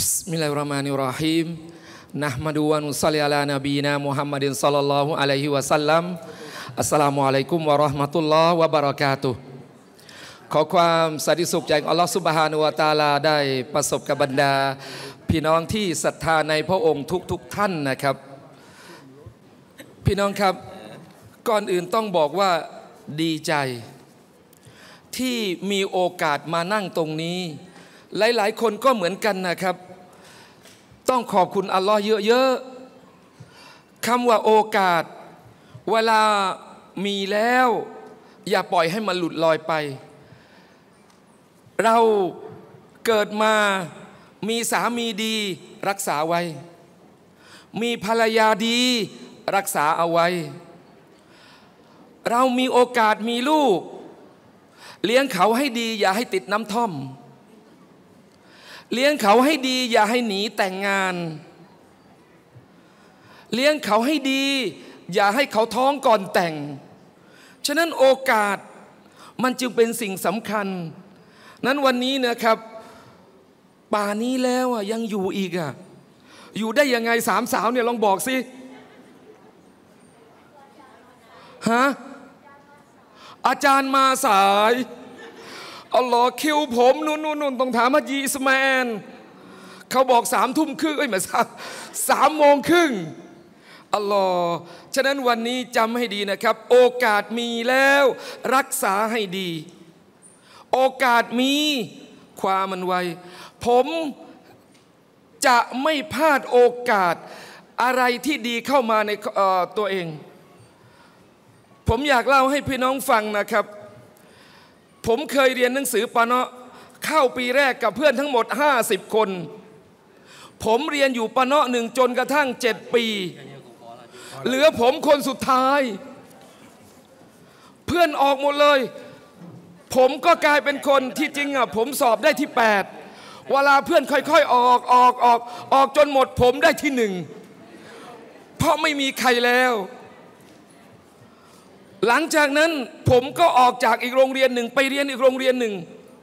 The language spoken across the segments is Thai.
Bismillahirrahmanirrahim. Nahmadu wa nusalli ala nabiyina Muhammadin sallallahu alaihi wasallam. Assalamualaikum warahmatullahi wabarakatuh.ขอความสันติสุขจากอัลลอฮฺซุบฮานะฮูวะตะอาลาได้ประสบกับบรรดาพี่น้องที่ศรัทธาในพระองค์ทุกท่านนะครับพี่น้องครับก่อนอื่นต้องบอกว่าดีใจที่มีโอกาสมานั่งตรงนี้หลายๆคนก็เหมือนกันนะครับต้องขอบคุณอัลลอฮ์เยอะๆคำว่าโอกาสเวลามีแล้วอย่าปล่อยให้มันหลุดลอยไปเราเกิดมามีสามีดีรักษาไว้มีภรรยาดีรักษาเอาไว้เรามีโอกาสมีลูกเลี้ยงเขาให้ดีอย่าให้ติดน้ำท่อมเลี้ยงเขาให้ดีอย่าให้หนีแต่งงานเลี้ยงเขาให้ดีอย่าให้เขาท้องก่อนแต่งฉะนั้นโอกาสมันจึงเป็นสิ่งสำคัญนั้นวันนี้นะครับป่านี้แล้วยังอยู่อีกอยู่ได้ยังไงสามสาวเนี่ยลองบอกสิฮะอาจารย์มาสายอัลลอฮ์คิวผมนู่นต้องถามฮะจีอิสมาอลเขาบอก3 ทุ่มครึ่งไม่ใช่3 โมงครึ่งอัลลอฮ์ฉะนั้นวันนี้จำให้ดีนะครับโอกาสมีแล้วรักษาให้ดีโอกาสมีคว้ามันไว้ผมจะไม่พลาดโอกาสอะไรที่ดีเข้ามาในตัวเองผมอยากเล่าให้พี่น้องฟังนะครับผมเคยเรียนหนังสือปะเนาะเข้าปีแรกกับเพื่อนทั้งหมด50 คนผมเรียนอยู่ปะเนาะ1จนกระทั่ง7 ปีเหลือผมคนสุดท้ายเพื่อนออกหมดเลยผมก็กลายเป็นคนที่จริงผมสอบได้ที่8เวลาเพื่อนค่อยๆออกจนหมดผมได้ที่1เพราะไม่มีใครแล้วหลังจากนั้นผมก็ออกจากอีกโรงเรียนหนึ่งไปเรียนอีกโรงเรียนหนึ่ง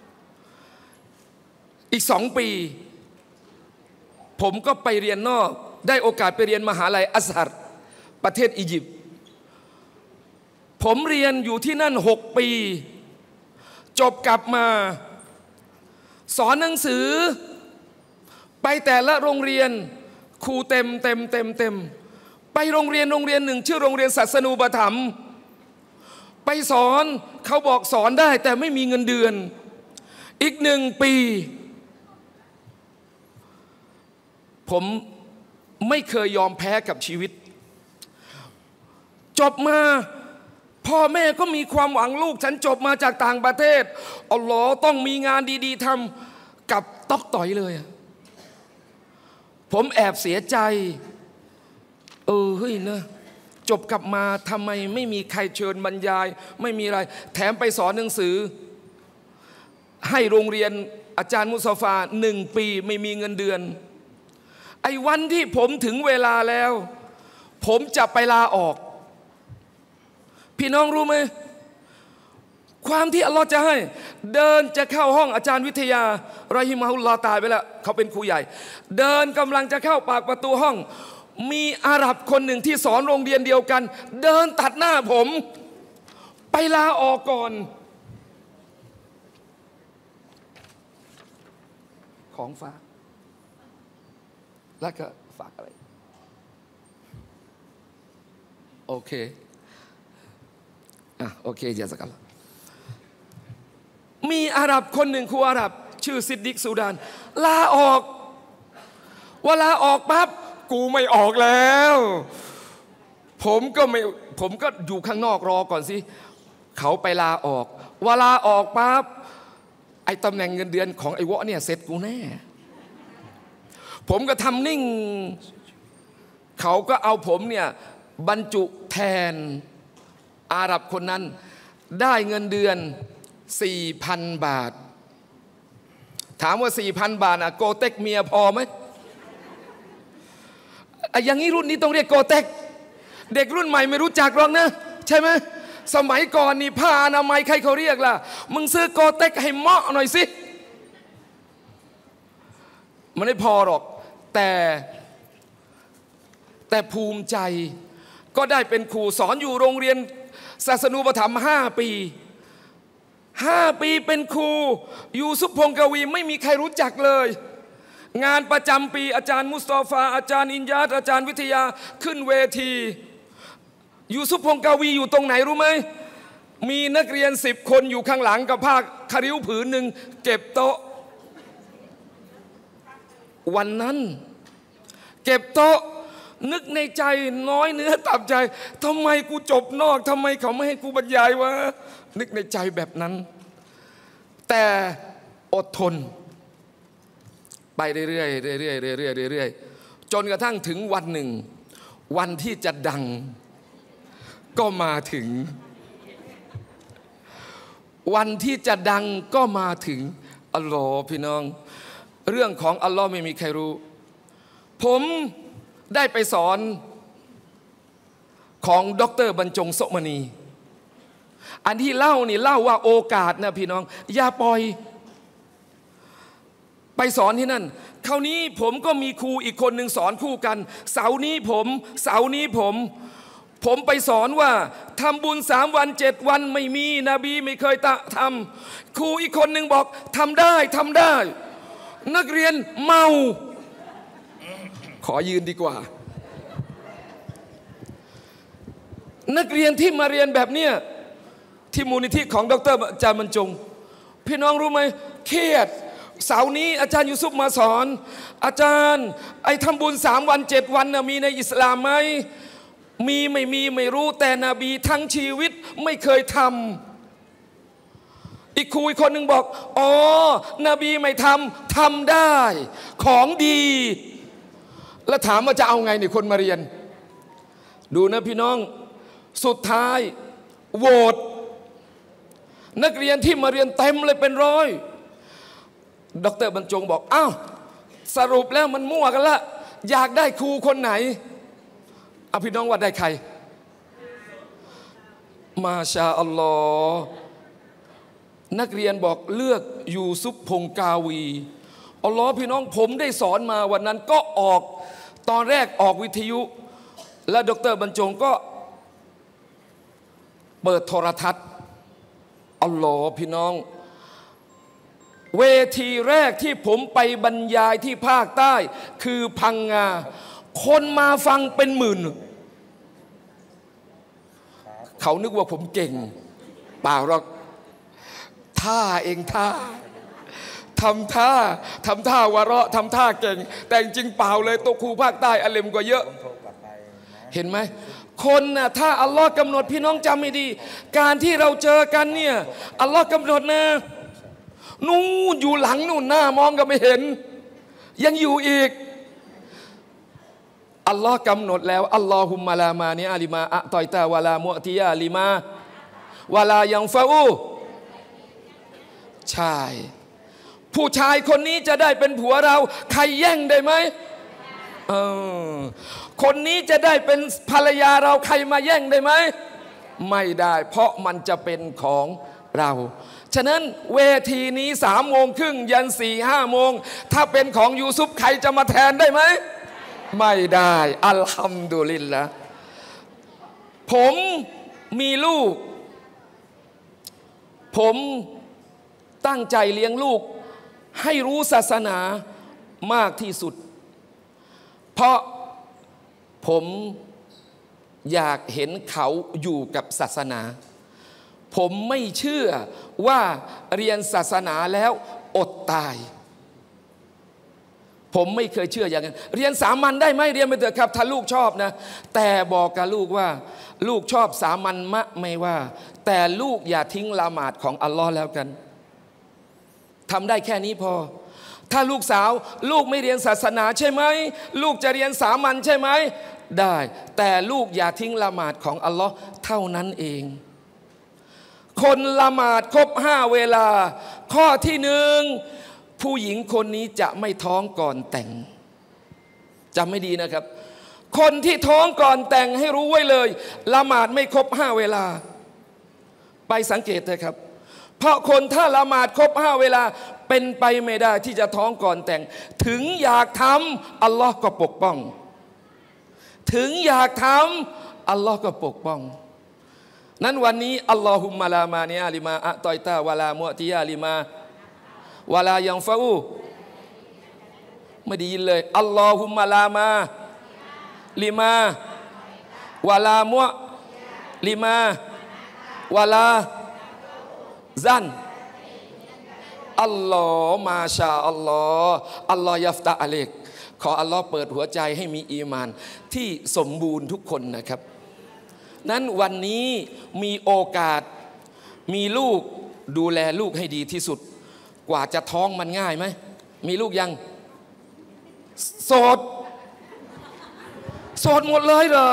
อีก2 ปีผมก็ไปเรียนนอกได้โอกาสไปเรียนมหาลัยอัซฮัรประเทศอียิปต์ผมเรียนอยู่ที่นั่น6 ปีจบกลับมาสอนหนังสือไปแต่ละโรงเรียนครูเต็มไปโรงเรียนหนึ่งชื่อโรงเรียนศาสนูปถัมภ์ไปสอนเขาบอกสอนได้แต่ไม่มีเงินเดือนอีก1 ปีผมไม่เคยยอมแพ้กับชีวิตจบมาพ่อแม่ก็มีความหวังลูกฉันจบมาจากต่างประเทศอัลลอฮ์ต้องมีงานดีๆทำกับต๊อกต่อยเลยผมแอบเสียใจเฮ้ยนะจบกลับมาทำไมไม่มีใครเชิญบรรยายไม่มีอะไรแถมไปสอนหนังสือให้โรงเรียนอาจารย์มุสฟา1 ปีไม่มีเงินเดือนไอ้วันที่ผมถึงเวลาแล้วผมจะไปลาออกพี่น้องรู้ไหมความที่อัลลอฮ์จะให้เดินจะเข้าห้องอาจารย์วิทยารอฮิมะฮุลลอฮ์ตายไปแล้วเขาเป็นครูใหญ่เดินกำลังจะเข้าปากประตูห้องมีอาหรับคนหนึ่งที่สอนโรงเรียนเดียวกันเดินตัดหน้าผมไปลาออกก่อนของฝากแล้วก็ฝากอะไรโอเคโอเคจะสักกันมีอาหรับคนหนึ่งครูอาหรับชื่อซิดดิกซูดานลาออกว่าลาออกปั๊บกูไม่ออกแล้วผมก็อยู่ข้างนอกรอก่อนสิเขาไปลาออกว่าลาออกปั๊บไอ้ตำแหน่งเงินเดือนของไอ้วะเนี่ยเสร็จกูแน่ผมก็ทำนิ่งเขาก็เอาผมเนี่ยบรรจุแทนอาหรับคนนั้นได้เงินเดือน 4,000 บาทถามว่า 4,000 บาทโกเต็กเมียพอไหมอย่างนี้รุ่นนี้ต้องเรียกโกเต็กเด็กรุ่นใหม่ไม่รู้จักหรอกนะใช่ไหมสมัยก่อนนี่ผ้าอนามัยใครเขาเรียกล่ะมึงซื้อโกเต็กให้เหมาะหน่อยสิมันไม่พอหรอกแต่ภูมิใจก็ได้เป็นครูสอนอยู่โรงเรียนศาสนูปถัมภ์5 ปีเป็นครูยูซุปพงศ์กวีไม่มีใครรู้จักเลยงานประจำปีอาจารย์มุสตอฟาอาจารย์อินยาตอาจารย์วิทยาขึ้นเวทียูซุปพงศ์กวีอยู่ตรงไหนรู้ไหมมีนักเรียน10 คนอยู่ข้างหลังกับผ้าคาริ้วผืนหนึ่งเก็บโต๊ะวันนั้นเก็บโต๊ะนึกในใจน้อยเนื้อต่ำใจทำไมกูจบนอกทำไมเขาไม่ให้กูบรรยายวะนึกในใจแบบนั้นแต่อดทนไปเรื่อยๆจนกระทั่งถึงวันหนึ่งวันที่จะดังก็มาถึงวันที่จะดังก็มาถึงอัลลอฮ์พี่น้องเรื่องของอัลลอฮ์ไม่มีใครรู้ผมได้ไปสอนของดร.บรรจงโสมณีอันที่เล่านี่เล่าว่าโอกาสนะพี่น้องอย่าปล่อยไปสอนที่นั่นคราวนี้ผมก็มีครูอีกคนหนึ่งสอนคู่กันเสาร์นี้ผมไปสอนว่าทำบุญ3 วัน 7 วันไม่มีนบีไม่เคยทำครูอีกคนหนึ่งบอกทำได้นักเรียนเมาขอยืนดีกว่านักเรียนที่มาเรียนแบบเนี้ยที่มูลนิธิของดร.อาจารย์บรรจงพี่น้องรู้ไหมเครียดเสาร์นี้อาจารย์ยูซุปมาสอนอาจารย์ไอ้ทำบุญ3 วัน 7 วันนะมีในอิสลามไหมมีไม่มีไม่รู้แต่นบีทั้งชีวิตไม่เคยทำอีกครูอีกคนหนึ่งบอกอ๋อนบีไม่ทำได้ของดีแล้วถามว่าจะเอาไงเนี่ยคนมาเรียนดูนะพี่น้องสุดท้ายโหวตนักเรียนที่มาเรียนเต็มเลยเป็นร้อยดร.บรรจงบอกอ้าวสรุปแล้วมันมั่วกันละอยากได้ครูคนไหนเอาพี่น้องว่าได้ใครมาชาอัลลอฮ์นักเรียนบอกเลือกยูซุปพงศ์กาวีอัลลอฮ์พี่น้องผมได้สอนมาวันนั้นก็ออกตอนแรกออกวิทยุและดร.บรรจงก็เปิดโทรทัศน์อัลลอฮ์พี่น้องเวทีแรกที่ผมไปบรรยายที่ภาคใต้คือพังงาคนมาฟังเป็นหมื่นเขานึกว่าผมเก่งเปล่าหรอกท่าทำท่าวะเราะทำท่าเก่งแต่จริงเปล่าเลยตัวครูภาคใต้อเลมกว่าเยอะเห็นไหมคนน่ะถ้าอัลลอฮ์กำหนดพี่น้องจำไม่ดีการที่เราเจอกันเนี่ยอัลลอฮ์กำหนดนะนู่นอยู่หลังนู่นหน้ามองก็ไม่เห็นยังอยู่อีกอัลลอฮ์กำหนดแล้วอัลลอฮุมะลามานีอาลิมาอะตอยตาวะลามุอติยาลิมาวะลายังฟาอูใช่ผู้ชายคนนี้จะได้เป็นผัวเราใครแย่งได้ไหมคนนี้จะได้เป็นภรรยาเราใครมาแย่งได้ไหมไม่ได้เพราะมันจะเป็นของเราฉะนั้นเวทีนี้3:30ยัน4-5 โมงถ้าเป็นของยูซุปใครจะมาแทนได้ไหมไม่ได้อัลฮัมดุลิลละผมมีลูกผมตั้งใจเลี้ยงลูกให้รู้ศาสนามากที่สุดเพราะผมอยากเห็นเขาอยู่กับศาสนาผมไม่เชื่อว่าเรียนศาสนาแล้วอดตายผมไม่เคยเชื่ออย่างนั้นเรียนสามัญได้ไหมเรียนไปเถอะครับถ้าลูกชอบนะแต่บอกกับลูกว่าลูกชอบสามัญมะไม่ว่าแต่ลูกอย่าทิ้งละหมาดของอัลลอฮ์แล้วกันทำได้แค่นี้พอถ้าลูกสาวลูกไม่เรียนศาสนาใช่ไหมลูกจะเรียนสามัญใช่ไหมได้แต่ลูกอย่าทิ้งละหมาดของอัลลอฮ์เท่านั้นเองคนละหมาดครบ5 เวลาข้อที่1ผู้หญิงคนนี้จะไม่ท้องก่อนแต่งจำไม่ดีนะครับคนที่ท้องก่อนแต่งให้รู้ไว้เลยละหมาดไม่ครบ5 เวลาไปสังเกตเลยครับเพราะคนถ้าละหมาดครบ5เวลาเป็นไปไม่ได้ที่จะท้องก่อนแต่งถึงอยากทำอัลลอฮ์ก็ปกป้องถึงอยากทำอัลลอฮ์ก็ปกป้องนั้นวันนี้อัลลอฮุมมะลามาเนียลิมาอะตอยตาวะลามุอติยาลิมาวะลายังฟาอูไม่ได้ยินเลยอัลลอฮุมมะลามาลิมาวะลามุอลิมาวะลาซันอัลลอฮ์มาชาอัลลอฮ์อัลลอฮ์ยัฟตะอะลัยกขออัลลอฮ์เปิดหัวใจให้มีอีมานที่สมบูรณ์ทุกคนนะครับนั้นวันนี้มีโอกาสมีลูกดูแลลูกให้ดีที่สุดกว่าจะท้องมันง่ายไหมมีลูกยังโสดหมดเลยเหรอ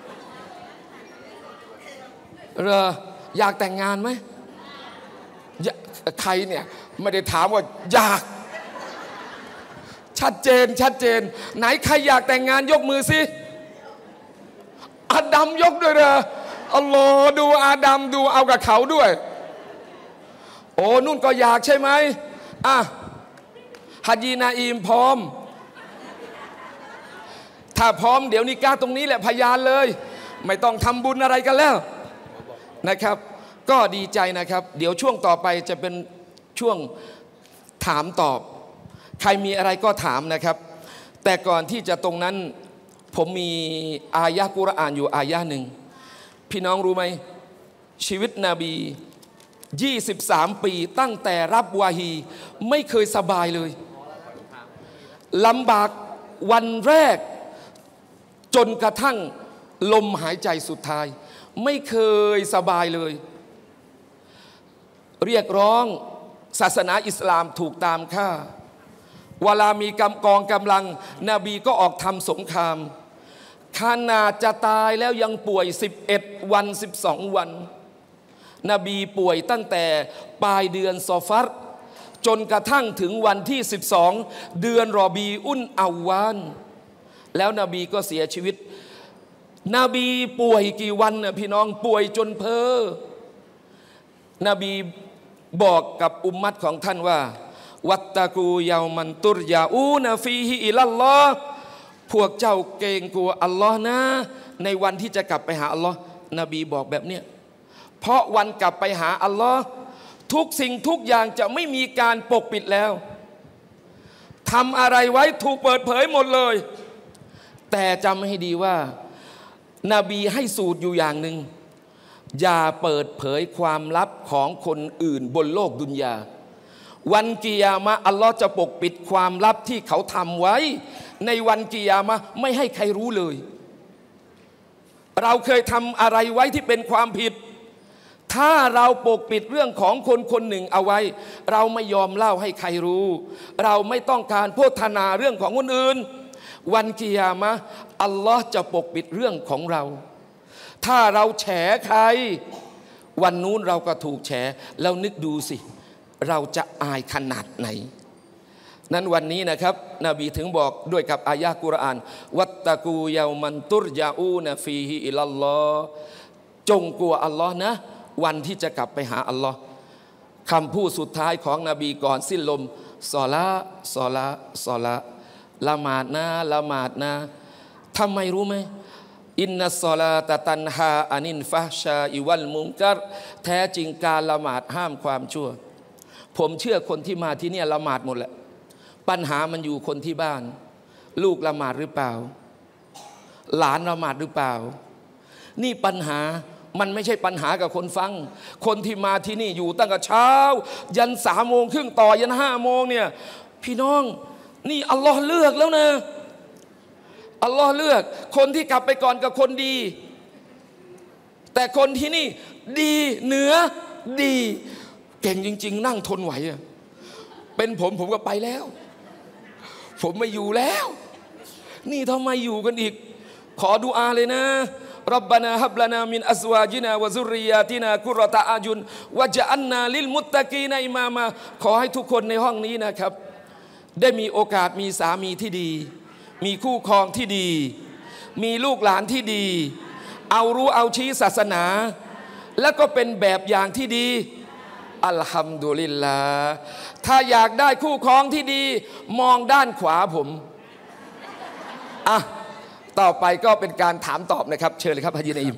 อยากแต่งงานไหมใครเนี่ยไม่ได้ถามว่าอยากชัดเจนไหนใครอยากแต่งงานยกมือสิอาดัมยกด้วยเหรออัลลอฮ์ดูอาดัมดูเอากับเขาด้วยโอ้นุ่นก็อยากใช่ไหมฮัจญีนาอิมพร้อมถ้าพร้อมเดี๋ยวนิกาตรงนี้แหละพยานเลยไม่ต้องทำบุญอะไรกันแล้วนะครับก็ดีใจนะครับเดี๋ยวช่วงต่อไปจะเป็นช่วงถามตอบใครมีอะไรก็ถามนะครับแต่ก่อนที่จะตรงนั้นผมมีอายะห์กุรอานอยู่อายะห์หนึ่งพี่น้องรู้ไหมชีวิตนบี23 ปีตั้งแต่รับวาฮีไม่เคยสบายเลยลำบากวันแรกจนกระทั่งลมหายใจสุดท้ายไม่เคยสบายเลยเรียกร้องศาสนาอิสลามถูกตามฆ่าเวลามีกองกำลังนบีก็ออกทำสงครามขนาดจะตายแล้วยังป่วย11 วัน12 วันนบีป่วยตั้งแต่ปลายเดือนซอฟัรจนกระทั่งถึงวันที่12เดือนรอบีอุนอาวานแล้วนบีก็เสียชีวิตนบีป่วยกี่วันนะพี่น้องป่วยจนเพ้อนบีบอกกับอุมมัตของท่านว่าวัตตะกูยามันตุรยาอูนะฟีฮิอิลัลลอฮ์พวกเจ้าเกรงกลัวอัลลอฮ์นะในวันที่จะกลับไปหาอัลลอฮ์นบีบอกแบบเนี้ยเพราะวันกลับไปหาอัลลอฮ์ทุกสิ่งทุกอย่างจะไม่มีการปกปิดแล้วทำอะไรไว้ถูกเปิดเผยหมดเลยแต่จำให้ดีว่านาบีให้สูตรอยู่อย่างหนึ่งอย่าเปิดเผยความลับของคนอื่นบนโลกดุนยาวันกิยามะห์อัลลอฮ์จะปกปิดความลับที่เขาทำไว้ในวันกิยามะห์ไม่ให้ใครรู้เลยเราเคยทำอะไรไว้ที่เป็นความผิดถ้าเราปกปิดเรื่องของคนคนหนึ่งเอาไว้เราไม่ยอมเล่าให้ใครรู้เราไม่ต้องการโพธนาเรื่องของคนอื่นวันกิยามะห์อัลลอฮ์จะปกปิดเรื่องของเราถ้าเราแฉใครวันนู้นเราก็ถูกแฉแล้วนึกดูสิเราจะอายขนาดไหนนั้นวันนี้นะครับนบีถึงบอกด้วยกับอายะห์กุรอานวัตตะกูยามันตุรยาอูนะฟีฮิอิลัลลอฮ์จงกลัวอัลลอฮ์นะวันที่จะกลับไปหาอัลลอฮ์คำพูดสุดท้ายของนบีก่อนสิ้นลมศอลาละหมาดนะละหมาดนะทำไมรู้ไหมอินนัสศอลาตะตันฮาอานินฟะชาอิวัลมุนกัรแท้จริงการละหมาดห้ามความชั่วผมเชื่อคนที่มาที่นี่ละหมาดหมดแหละปัญหามันอยู่คนที่บ้านลูกละหมาดหรือเปล่าหลานละหมาดหรือเปล่านี่ปัญหามันไม่ใช่ปัญหากับคนฟังคนที่มาที่นี่อยู่ตั้งแต่เช้ายัน3 โมงครึ่งต่อยัน5 โมงเนี่ยพี่น้องนี่อัลลอฮ์เลือกแล้วนะอัลลอฮ์เลือกคนที่กลับไปก่อนกับคนดีแต่คนที่นี่ดีเหนือดีเก่งจริงๆนั่งทนไหวอะเป็นผมก็ไปแล้วผมไม่อยู่แล้วนี่ทำไมอยู่กันอีกขอดุอาเลยนะรับบานาฮับลานามินอัซวาจินาวะซุริยาตินากุรตะอายุนวะจะอันนาลิลมุตตะกีนอิมามาขอให้ทุกคนในห้องนี้นะครับได้มีโอกาสมีสามีที่ดีมีคู่ครองที่ดีมีลูกหลานที่ดีเอารู้เอาชี้ศาสนาแล้วก็เป็นแบบอย่างที่ดีอัลฮัมดุลิลลาห์ถ้าอยากได้คู่ครองที่ดีมองด้านขวาผมต่อไปก็เป็นการถามตอบนะครับเชิญเลยครับฮะจีนอิม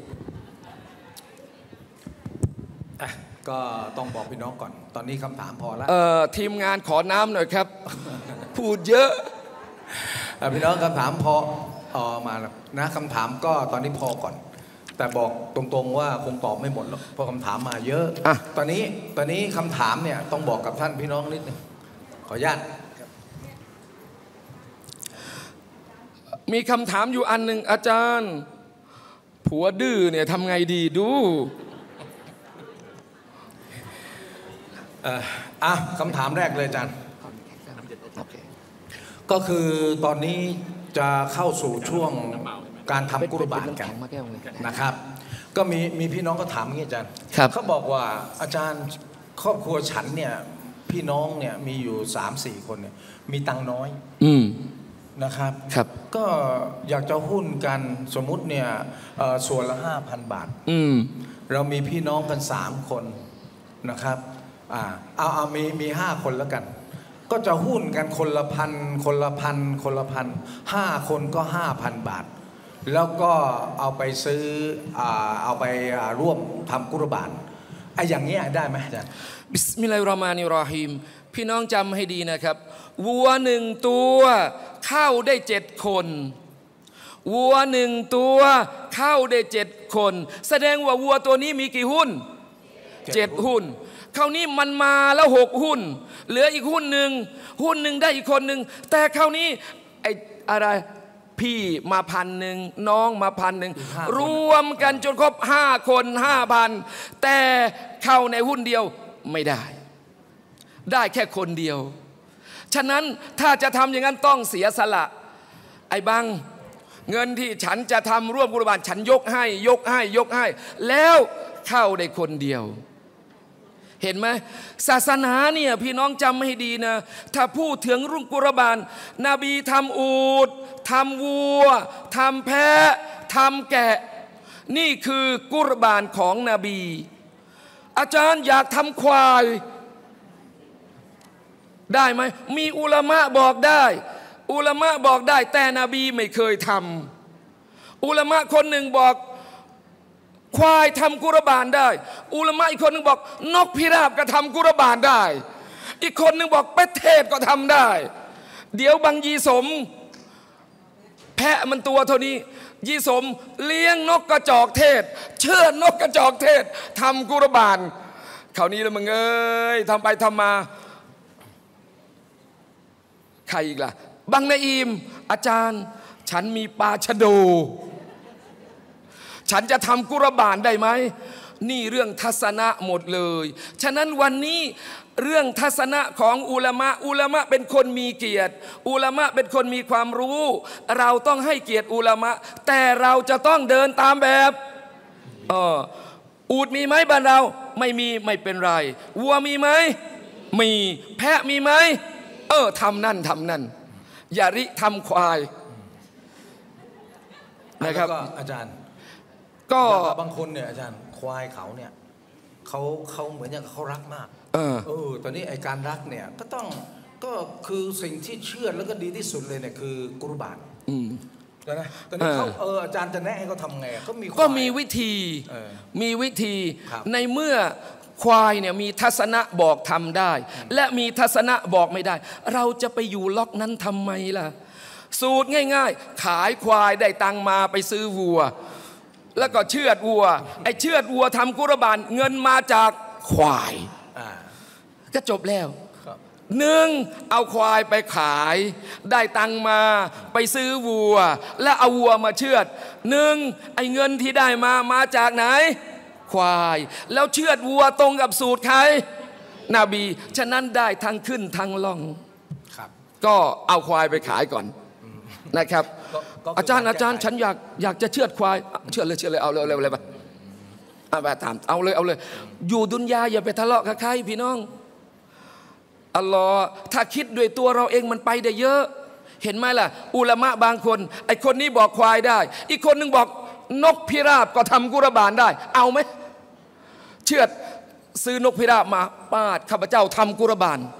ก็ต้องบอกพี่น้องก่อนตอนนี้คำถามพอแล้วทีมงานขอน้ำหน่อยครับ พูดเยอะพี่น้องคำถามพอมานะคำถามก็ตอนนี้พอก่อนแต่บอกตรงๆว่าคงตอบไม่หมดหรอกเพราะคำถามมาเยอะตอนนี้คำถามเนี่ยต้องบอกกับท่านพี่น้องนิดนึงขออนุญาตมีคำถามอยู่อันหนึ่งอาจารย์ผัวดื้อเนี่ยทำไงดีดูคำถามแรกเลยอาจารย์ก็คือตอนนี้จะเข้าสู่ช่วงการทำกุรบานกันนะครับก็มีพี่น้องก็ถามอย่างนี้อาจารย์เขาบอกว่าอาจารย์ครอบครัวฉันเนี่ยพี่น้องเนี่ยมีอยู่ 3-4 คนเนี่ยมีตังน้อยนะครับก็อยากจะหุ้นกันสมมุติเนี่ยส่วนละ 5,000 บาทเรามีพี่น้องกัน3 คนนะครับเอามี5 คนแล้วกันก็จะหุ้นกันคนละพัน5 คนก็ 5,000 บาทแล้วก็เอาไปซื้อเอาไปร่วมทำกุรบานอย่างนี้ได้ไหมอาจารย์บิสมิลลาฮิรเราะห์มานิรเราะฮีมพี่น้องจำให้ดีนะครับวัว1 ตัวเข้าได้7 คนวัว1 ตัวเข้าได้7 คนแสดงว่าวัวตัวนี้มีกี่หุ้น7 หุ้นคราวนี้มันมาแล้ว6 หุ้นเหลืออีกหุ้นหนึ่งได้อีกคนหนึ่งแต่คราวนี้อะไรพี่มา1,000น้องมา1,000รวมกันจนครบ5 คน 5,000แต่เข้าในหุ้นเดียวไม่ได้แค่คนเดียวฉะนั้นถ้าจะทำอย่างนั้นต้องเสียสละไอ้บังเงินที่ฉันจะทำร่วมกุรบานฉันยกให้แล้วเข้าได้คนเดียวเห็นไหมศาสนาเนี่ยพี่น้องจำให้ดีนะถ้าพูดถึงรุ่งกุรบานนบีทำอูฐทำวัวทำแพะทำแกะนี่คือกุรบานของนบีอาจารย์อยากทำควายได้ไหมมีอุลามะบอกได้แต่นบีไม่เคยทำอุลามะคนหนึ่งบอกควายทำกุรบานได้อุลามะอีกคนหนึ่งบอกนกพิราบก็ทำกุรบานได้อีกคนหนึ่งบอกเป็ดเทศก็ทำได้เดี๋ยวบางยีสมแพะมันตัวเท่านี้ยีสมเลี้ยงนกกระจอกเทศเชิดนกกระจอกเทศทำกุรบานคราวนี้แล้วมึงเอ้ยทำไปทำมาใครอีกล่ะบางนาอิมอาจารย์ฉันมีปลาชะโดฉันจะทำกุรบานได้ไหมนี่เรื่องทัศนะหมดเลยฉะนั้นวันนี้เรื่องทัศนะของอุลามะเป็นคนมีเกียรติอุลามะเป็นคนมีความรู้เราต้องให้เกียรติอุลามะแต่เราจะต้องเดินตามแบบอูฐมีไหมบ้านเราไม่เป็นไรวัวมีไหมมีแพะมีไหมทำนั่นอย่าริทำควายนะครับอาจารย์ก็บางคนเนี่ยอาจารย์ควายเขาเนี่ยเขาเหมือนอย่างเขารักมากตอนนี้ไอ้การรักเนี่ยก็คือสิ่งที่เชื่อแล้วก็ดีที่สุดเลยเนี่ยคือกุรบานนะตอนนี้เขาอาจารย์จะแนะให้เขาทำไงก็มีวิธีในเมื่อควายเนี่ยมีทัศนะบอกทำได้และมีทัศนะบอกไม่ได้เราจะไปอยู่ล็อกนั้นทำไมล่ะสูตรง่ายๆขายควายได้ตังมาไปซื้อวัวแล้วก็เชือดวัวไอ้เชือดวัวทำกุรบานเงินมาจากควายก็จบแล้ว1เอาควายไปขายได้ตังมาไปซื้อวัวแล้วเอาวัวมาเชือดไอ้เงินที่ได้มาจากไหนควายแล้วเชือดวัวตรงกับสูตรใครนบีฉะนั้นได้ทั้งขึ้นทั้งล่องก็เอาควายไปขายก่อนนะครับอาจารย์ฉันอยากจะเชือดควายเชือดเลยเอาเลยไปถามเอาเลยอยู่ดุนยาอย่าไปทะเลาะกับใครพี่น้องอัลลอฮ์ถ้าคิดด้วยตัวเราเองมันไปได้เยอะเห็นไหมล่ะอุลามะบางคนไอคนนี้บอกควายได้อีกคนนึงบอกนกพิราบก็ทำกุรบานได้เอาไหมเชือดซื้อนกพิราบมาปาดข้าพเจ้าทำกุรบาน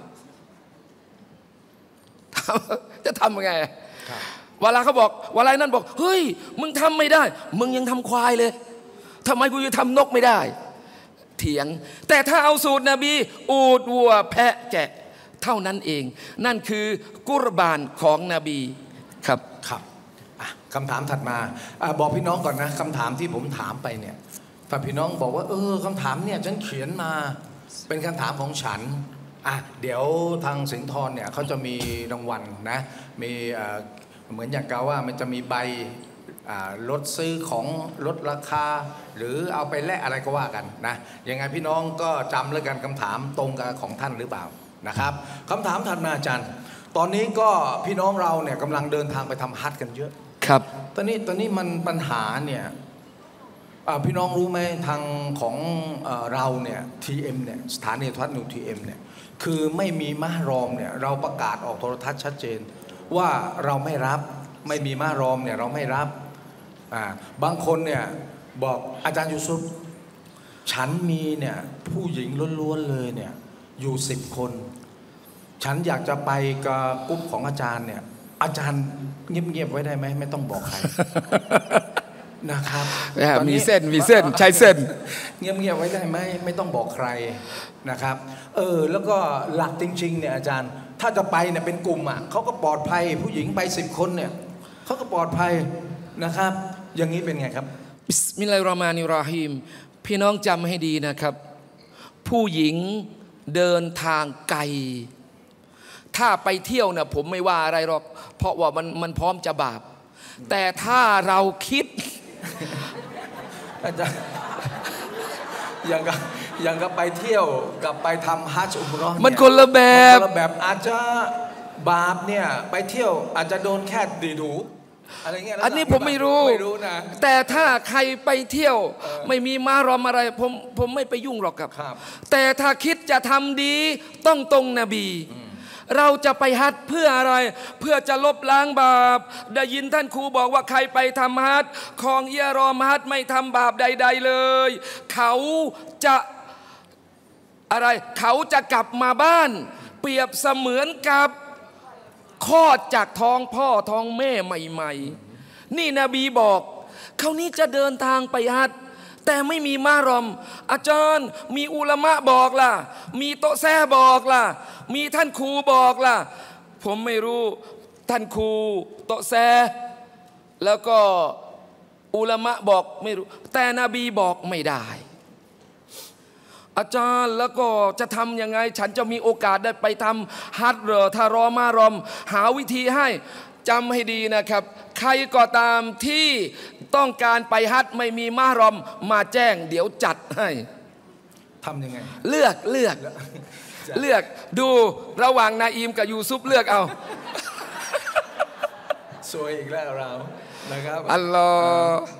จะทำยังไงเวลาเขาบอกเวลานั้นบอกเฮ้ยมึงทำไม่ได้มึงยังทำควายเลยทำไมกูจะทำนกไม่ได้เถียงแต่ถ้าเอาสูตรนบีอูฐวัวแพะแกะเท่านั้นเองนั่นคือกุรบานของนบีครับครับคำถามถัดมาบอกพี่น้องก่อนนะคำถามที่ผมถามไปเนี่ยถ้าพี่น้องบอกว่าคำถามเนี่ยฉันเขียนมาเป็นคำถามของฉันเดี๋ยวทางสิงห์ทรเนี่ยเขาจะมีรางวัลนะมีเหมือนอย่างกล่าวว่ามันจะมีใบลดซื้อของลดราคาหรือเอาไปแลกอะไรก็ว่ากันนะยังไงพี่น้องก็จำแล้วกันคำถามตรงกับของท่านหรือเปล่านะครับคำถามถัดมาอาจารย์ตอนนี้ก็พี่น้องเราเนี่ยกำลังเดินทางไปทำฮัจญ์กันเยอะครับตอนนี้มันปัญหาเนี่ยพี่น้องรู้ไหมทางของเราเนี่ย TM เนี่ยสถานีโทรทัศน์นิว TM เนี่ยคือไม่มีมะรอมเนี่ยเราประกาศออกโทรทัศน์ชัดเจนว่าเราไม่รับไม่มีมะรอมเนี่ยเราไม่รับบางคนเนี่ยบอกอาจารย์ยูซุฟฉันมีเนี่ยผู้หญิงล้วนๆเลยเนี่ยอยู่10 คนฉันอยากจะไปกับกลุ่มของอาจารย์เนี่ยอาจารย์เงียบๆไว้ได้ไหมไม่ต้องบอกใครนะครับมีเส้นใช้เส้นเงียบๆไว้ได้ไหมไม่ต้องบอกใครนะครับแล้วก็หลักจริงๆเนี่ยอาจารย์ถ้าจะไปเนี่ยเป็นกลุ่มเขาก็ปลอดภัยผู้หญิงไป10 คนเนี่ยเขาก็ปลอดภัยนะครับอย่างนี้เป็นไงครับบิสมิลลาฮิรเราะห์มานิรเราะฮีมพี่น้องจำให้ดีนะครับผู้หญิงเดินทางไกลถ้าไปเที่ยวเนี่ยผมไม่ว่าอะไรหรอกเพราะว่ามันพร้อมจะบาปแต่ถ้าเราคิดอาจารย์อย่างกับไปเที่ยวกับไปทำฮัจญ์อุมเราะห์มันคนละแบบอาจจะบาปเนี่ยไปเที่ยวอาจจะโดนแค่ดีดูอะไรเงี้ยอันนี้ผมไม่รู้นะแต่ถ้าใครไปเที่ยวไม่มีมารอมอะไรผมไม่ไปยุ่งหรอกครับแต่ถ้าคิดจะทำดีต้องตรงนบีเราจะไปฮัจญ์เพื่ออะไรเพื่อจะลบล้างบาปได้ยินท่านครูบอกว่าใครไปทำฮัจญ์ของอิหรอมฮัจญ์ไม่ทำบาปใดๆเลยเขาจะอะไรเขาจะกลับมาบ้านเปรียบเสมือนกับคลอดจากท้องพ่อท้องแม่ใหม่ๆนี่นบีบอกเขานี้จะเดินทางไปฮัจญ์แต่ไม่มีมารอมอาจารย์มีอุลามะบอกล่ะมีโตแซบอกล่ะมีท่านครูบอกล่ะผมไม่รู้ท่านครูโตแซแล้วก็อุลามะบอกไม่รู้แต่นบีบอกไม่ได้อาจารย์แล้วก็จะทำยังไงฉันจะมีโอกาสได้ไปทำฮัจญ์เหรอถ้ารอมารอมหาวิธีให้จำให้ดีนะครับใครก็ตามที่ต้องการไปฮัจญ์ไม่มีมารอมมาแจ้งเดี๋ยวจัดให้ทำยังไงเลือกดูระหว่างนาอิมกับยูซุฟเลือกเอาสวยอีกแล้วเรานะครับอัลลอฮ์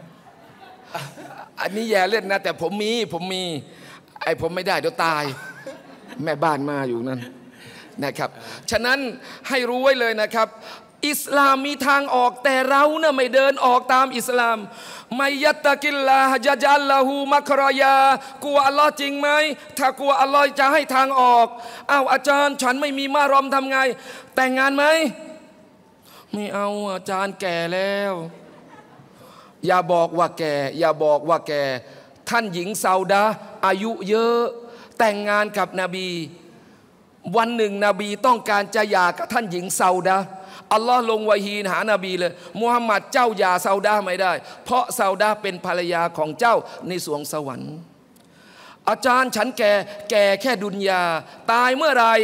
อันนี้แย่เล่นนะแต่ผมมีไอ้ผมไม่ได้เดี๋ยวตายแม่บ้านมาอยู่นั่นนะครับฉะนั้นให้รู้ไว้เลยนะครับอิสลามมีทางออกแต่เราเนี่ยไม่เดินออกตามอิสลามไมยัตตะกิลลาฮะจะจัลละฮูมักรอยากลัวอัลลอฮ์จริงไหมถ้ากลัวอัลลอฮ์จะให้ทางออกอ้าวอาจารย์ฉันไม่มีมารอมทำไงแต่งงานไหมไม่เอาอาจารย์แก่แล้วอย่าบอกว่าแก่ท่านหญิงซาอุดาอายุเยอะแต่งงานกับนบีวันหนึ่งนบีต้องการจะหย่ากับท่านหญิงซาอุดาอัลลอฮ์ลงวะฮีหานบีเลยมุฮัมมัดเจ้าหย่าซาอุดาไม่ได้เพราะซาอุดาเป็นภรรยาของเจ้าในสวงสวรรค์อาจารย์ฉันแก่แค่ดุนยาตายเมื่อไร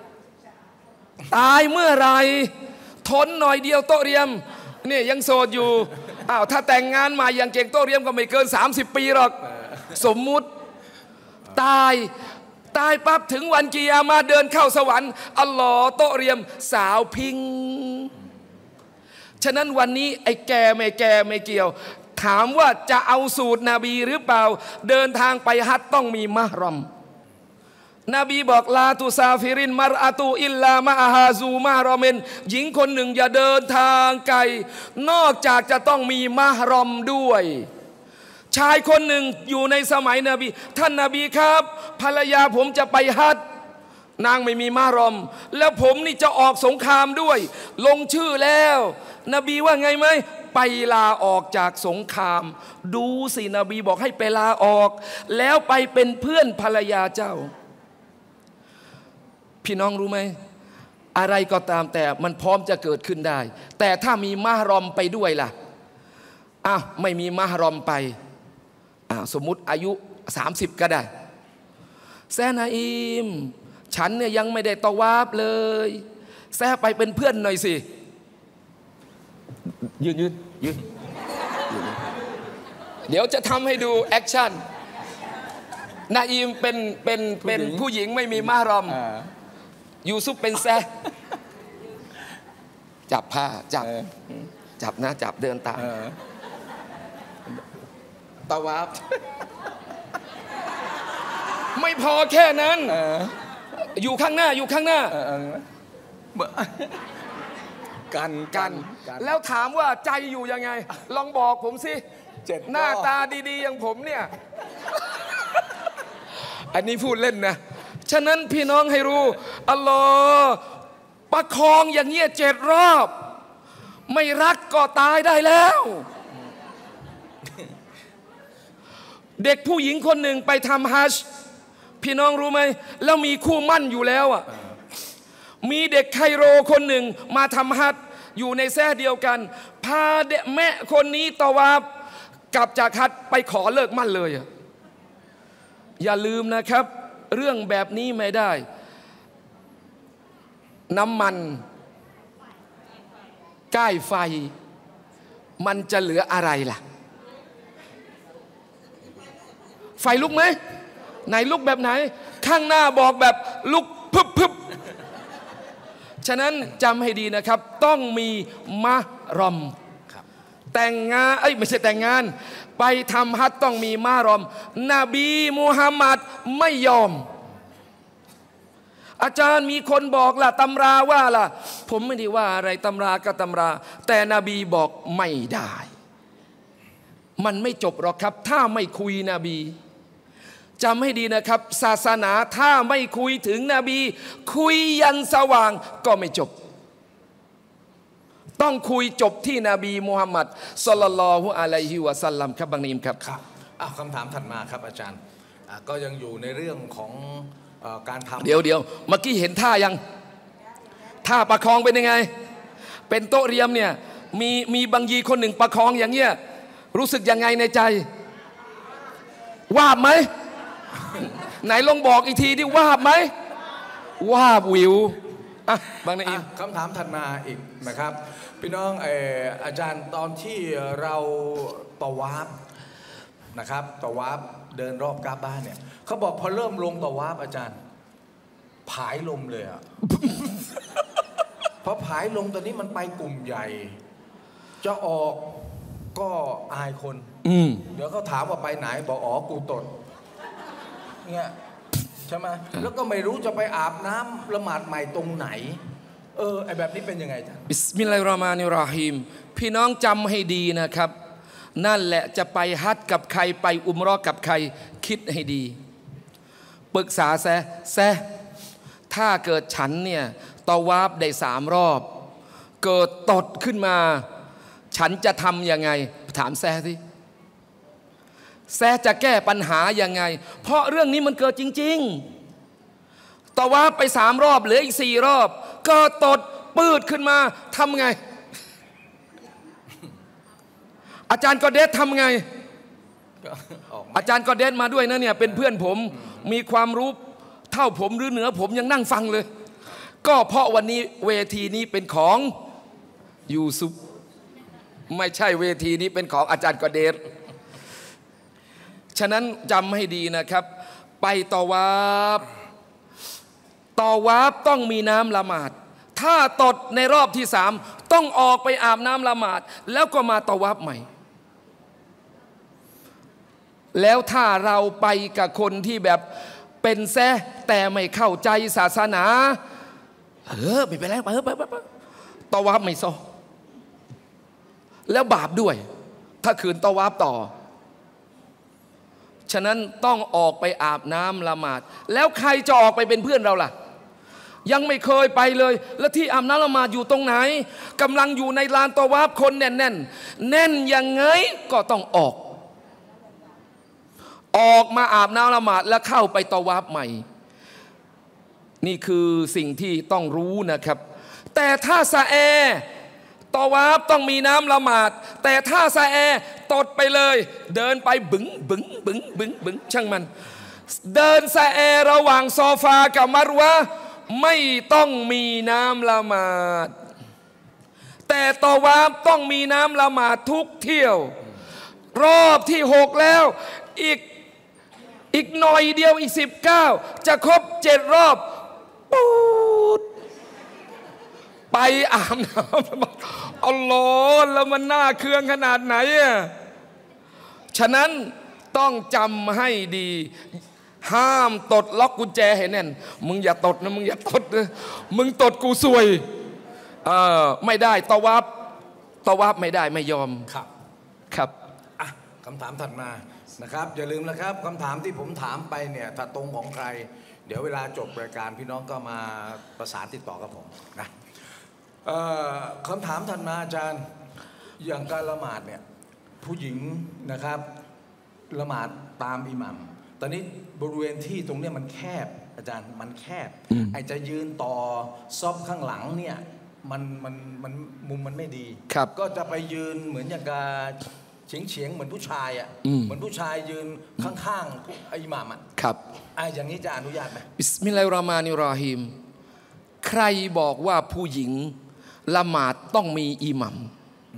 ทนหน่อยเดียวโตเรียมนี่ยังโสดอยู่อ้าวถ้าแต่งงานมาอย่างเก่งโตเรียมก็ไม่เกิน30 ปีหรอกสมมุติตายปั๊บถึงวันกิยามะห์เดินเข้าสวรรค์อัลลอฮ์โตเรียมสาวพิงฉะนั้นวันนี้ไอ้แก่ไม่เกี่ยวถามว่าจะเอาสูตรนบีหรือเปล่าเดินทางไปฮัจญ์ต้องมีมะฮรอมนบีบอกลาตุซาฟิรินมารอะตูอิลลามะฮาซูมะฮรอมินหญิงคนหนึ่งอย่าเดินทางไกลนอกจากจะต้องมีมะฮรอมด้วยชายคนหนึ่งอยู่ในสมัยนบีท่านนบีครับภรรยาผมจะไปฮัจญ์นางไม่มีมารอมแล้วผมนี่จะออกสงครามด้วยลงชื่อแล้วนบีว่าไงไหมไปลาออกจากสงครามดูสินบีบอกให้ไปลาออกแล้วไปเป็นเพื่อนภรรยาเจ้าพี่น้องรู้ไหมอะไรก็ตามแต่มันพร้อมจะเกิดขึ้นได้แต่ถ้ามีมารอมไปด้วยล่ะไม่มีมารอมไปสมมุติอายุ30ก็ได้แซนาอิมฉันเนี่ยยังไม่ได้ตะวาบเลยแซไปเป็นเพื่อนหน่อยสิยืนเดี๋ยวจะทำให้ดูแอคชั่นนาอิมเป็นผู้หญิงไม่มีมารอมยูซุปเป็นแซจับผ้าจับนะจับเดินตามตะวาบไม่พอแค่นั้นอยู่ข้างหน้ากันแล้วถามว่าใจอยู่ยังไงลองบอกผมสิหน้าตาดีๆอย่างผมเนี่ยอันนี้พูดเล่นนะฉะนั้นพี่น้องให้รู้อัลลอฮ์ประคองอย่างเงี้ย7 รอบไม่รักก็ตายได้แล้วเด็กผู้หญิงคนหนึ่งไปทำฮัจญ์พี่น้องรู้ไหมแล้วมีคู่มั่นอยู่แล้วมีเด็กไคโรคนหนึ่งมาทำฮัจญ์อยู่ในแท้เดียวกันพาแม่คนนี้ตะวาบกลับจากฮัจญ์ไปขอเลิกมั่นเลยอย่าลืมนะครับเรื่องแบบนี้ไม่ได้น้ำมันใกล้ไฟมันจะเหลืออะไรล่ะไฟลุกไหมไหนลุกแบบไหนข้างหน้าบอกแบบลุกพึบฉะนั้นจำให้ดีนะครับต้องมีมะรอมแต่งงานไม่ใช่แต่งงานไปทำฮัจญ์ต้องมีมะรอมนบีมุฮัมมัดไม่ยอมอาจารย์มีคนบอกล่ะตำราว่าล่ะผมไม่ได้ว่าอะไรตำราก็ตำราแต่นบีบอกไม่ได้มันไม่จบหรอกครับถ้าไม่คุยนบีจำให้ดีนะครับศาสนาถ้าไม่คุยถึงนบีคุยยันสว่างก็ไม่จบต้องคุยจบที่นบีมุฮัมมัดศ็อลลัลลอฮุอะลัยฮิวะซัลลัมครับบางนีมครับคำถามถัดมาครับอาจารย์ก็ยังอยู่ในเรื่องของการทำเดี๋ยวเมื่อกี้เห็นท่ายังท่าประคองเป็นยังไงเป็นโต๊ะเรียมเนี่ยมีบางยีคนหนึ่งประคองอย่างเงี้ยรู้สึกยังไงในใจวาบไหมไหนลองบอกอีกทีดิวาบไหมวาบวิวบางนีคำถามถัดมาอีกนะครับพี่น้องอาจารย์ตอนที่เราตะวาบนะครับตะวาบเดินรอบกาบะเนี่ยเขาบอกพอเริ่มลงตะวาบอาจารย์ผายลมเลยพอผายลมตอนนี้มันไปกลุ่มใหญ่จะออกก็อายคนเดี๋ยวเขาถามว่าไปไหนบอกกูตดเนี่ยใช่ไหมแล้วก็ไม่รู้จะไปอาบน้ำละหมาดใหม่ตรงไหนไอแบบนี้เป็นยังไงจ๊ะบิสมิลลาฮิรเราะห์มานิรเราะฮีมพี่น้องจำให้ดีนะครับนั่นแหละจะไปฮัจญ์กับใครไปอุมเราะห์กับใครคิดให้ดีปรึกษาแซะถ้าเกิดฉันเนี่ยตะวาบได้3 รอบเกิดตดขึ้นมาฉันจะทำยังไงถามแซะสิแซะจะแก้ปัญหายังไงเพราะเรื่องนี้มันเกิดจริงๆตะวาบไป3 รอบเหลืออีก4 รอบเกิดตดปืดขึ้นมาทำไงอาจารย์กอเดสทำไงอาจารย์กอเดสมาด้วยนะเนี่ยเป็นเพื่อนผมมีความรู้เท่าผมหรือเหนือผมยังนั่งฟังเลยก็เพราะวันนี้เวทีนี้เป็นของยูซุปไม่ใช่เวทีนี้เป็นของอาจารย์กอเดสฉะนั้นจำให้ดีนะครับไปตะวาบต้องมีน้ำละหมาดถ้าตดในรอบที่3ต้องออกไปอาบน้ำละหมาดแล้วก็มาตะวาบใหม่แล้วถ้าเราไปกับคนที่แบบเป็นแซะแต่ไม่เข้าใจศาสนาไม่เป็นไรไปตะวาบไม่ซอแล้วบาปด้วยถ้าขืนตะวาบต่อฉะนั้นต้องออกไปอาบน้ำละหมาดแล้วใครจะออกไปเป็นเพื่อนเราล่ะยังไม่เคยไปเลยแล้วที่อาบน้ำละหมาดอยู่ตรงไหนกำลังอยู่ในลานตะวาฟคนแน่นแน่นยังไงก็ต้องออกมาอาบน้ำละหมาดแล้วเข้าไปตะวาฟใหม่นี่คือสิ่งที่ต้องรู้นะครับแต่ถ้าซะแอตะวาฟต้องมีน้ำละหมาดแต่ถ้าซะแอตดไปเลยเดินไปบึ้งบึ้งบึ้งบึ้งบึ้งช่างมันเดินซะแอระหว่างโซฟากับมัรวะไม่ต้องมีน้ำละหมาดแต่ตะวาฟต้องมีน้ำละหมาดทุกเที่ยวรอบที่6แล้วอีกหน่อยเดียวอีก19จะครบ7 รอบปูดไปอาบน้ำอัลลอฮ์แล้วมันน่าเคืองขนาดไหนอ่ะฉะนั้นต้องจำให้ดีห้ามตดล็อกกุญแจให้แน่นมึงอย่าตดนะมึงอย่าตดนะมึงตดกูซวยไม่ได้ตะวาฟไม่ได้ไม่ยอมครับคำถามถัดมานะครับอย่าลืมนะครับคำถามที่ผมถามไปเนี่ยถ้าตรงของใครเดี๋ยวเวลาจบรายการพี่น้องก็มาประสานติดต่อกับผมนะคำถามถัดมาอาจารย์อย่างการละหมาดเนี่ยผู้หญิงนะครับละหมาดตามอิหมัมตอนนี้บริเวณที่ตรงเนี้ยมันแคบอาจารย์มันแคบไอจะยืนต่อซอบข้างหลังเนี่ยมันมุมมันไม่ดีก็จะไปยืนเหมือนอย่างกับเฉียงเหมือนผู้ชายอ่ะเหมือนผู้ชายยืนข้างๆอิหม่ามอ่ะครับอย่างนี้จะอนุญาตไหมบิสมิลลาฮิรเราะห์มานิรเราะฮีมใครบอกว่าผู้หญิงละหมาดต้องมีอิหมัม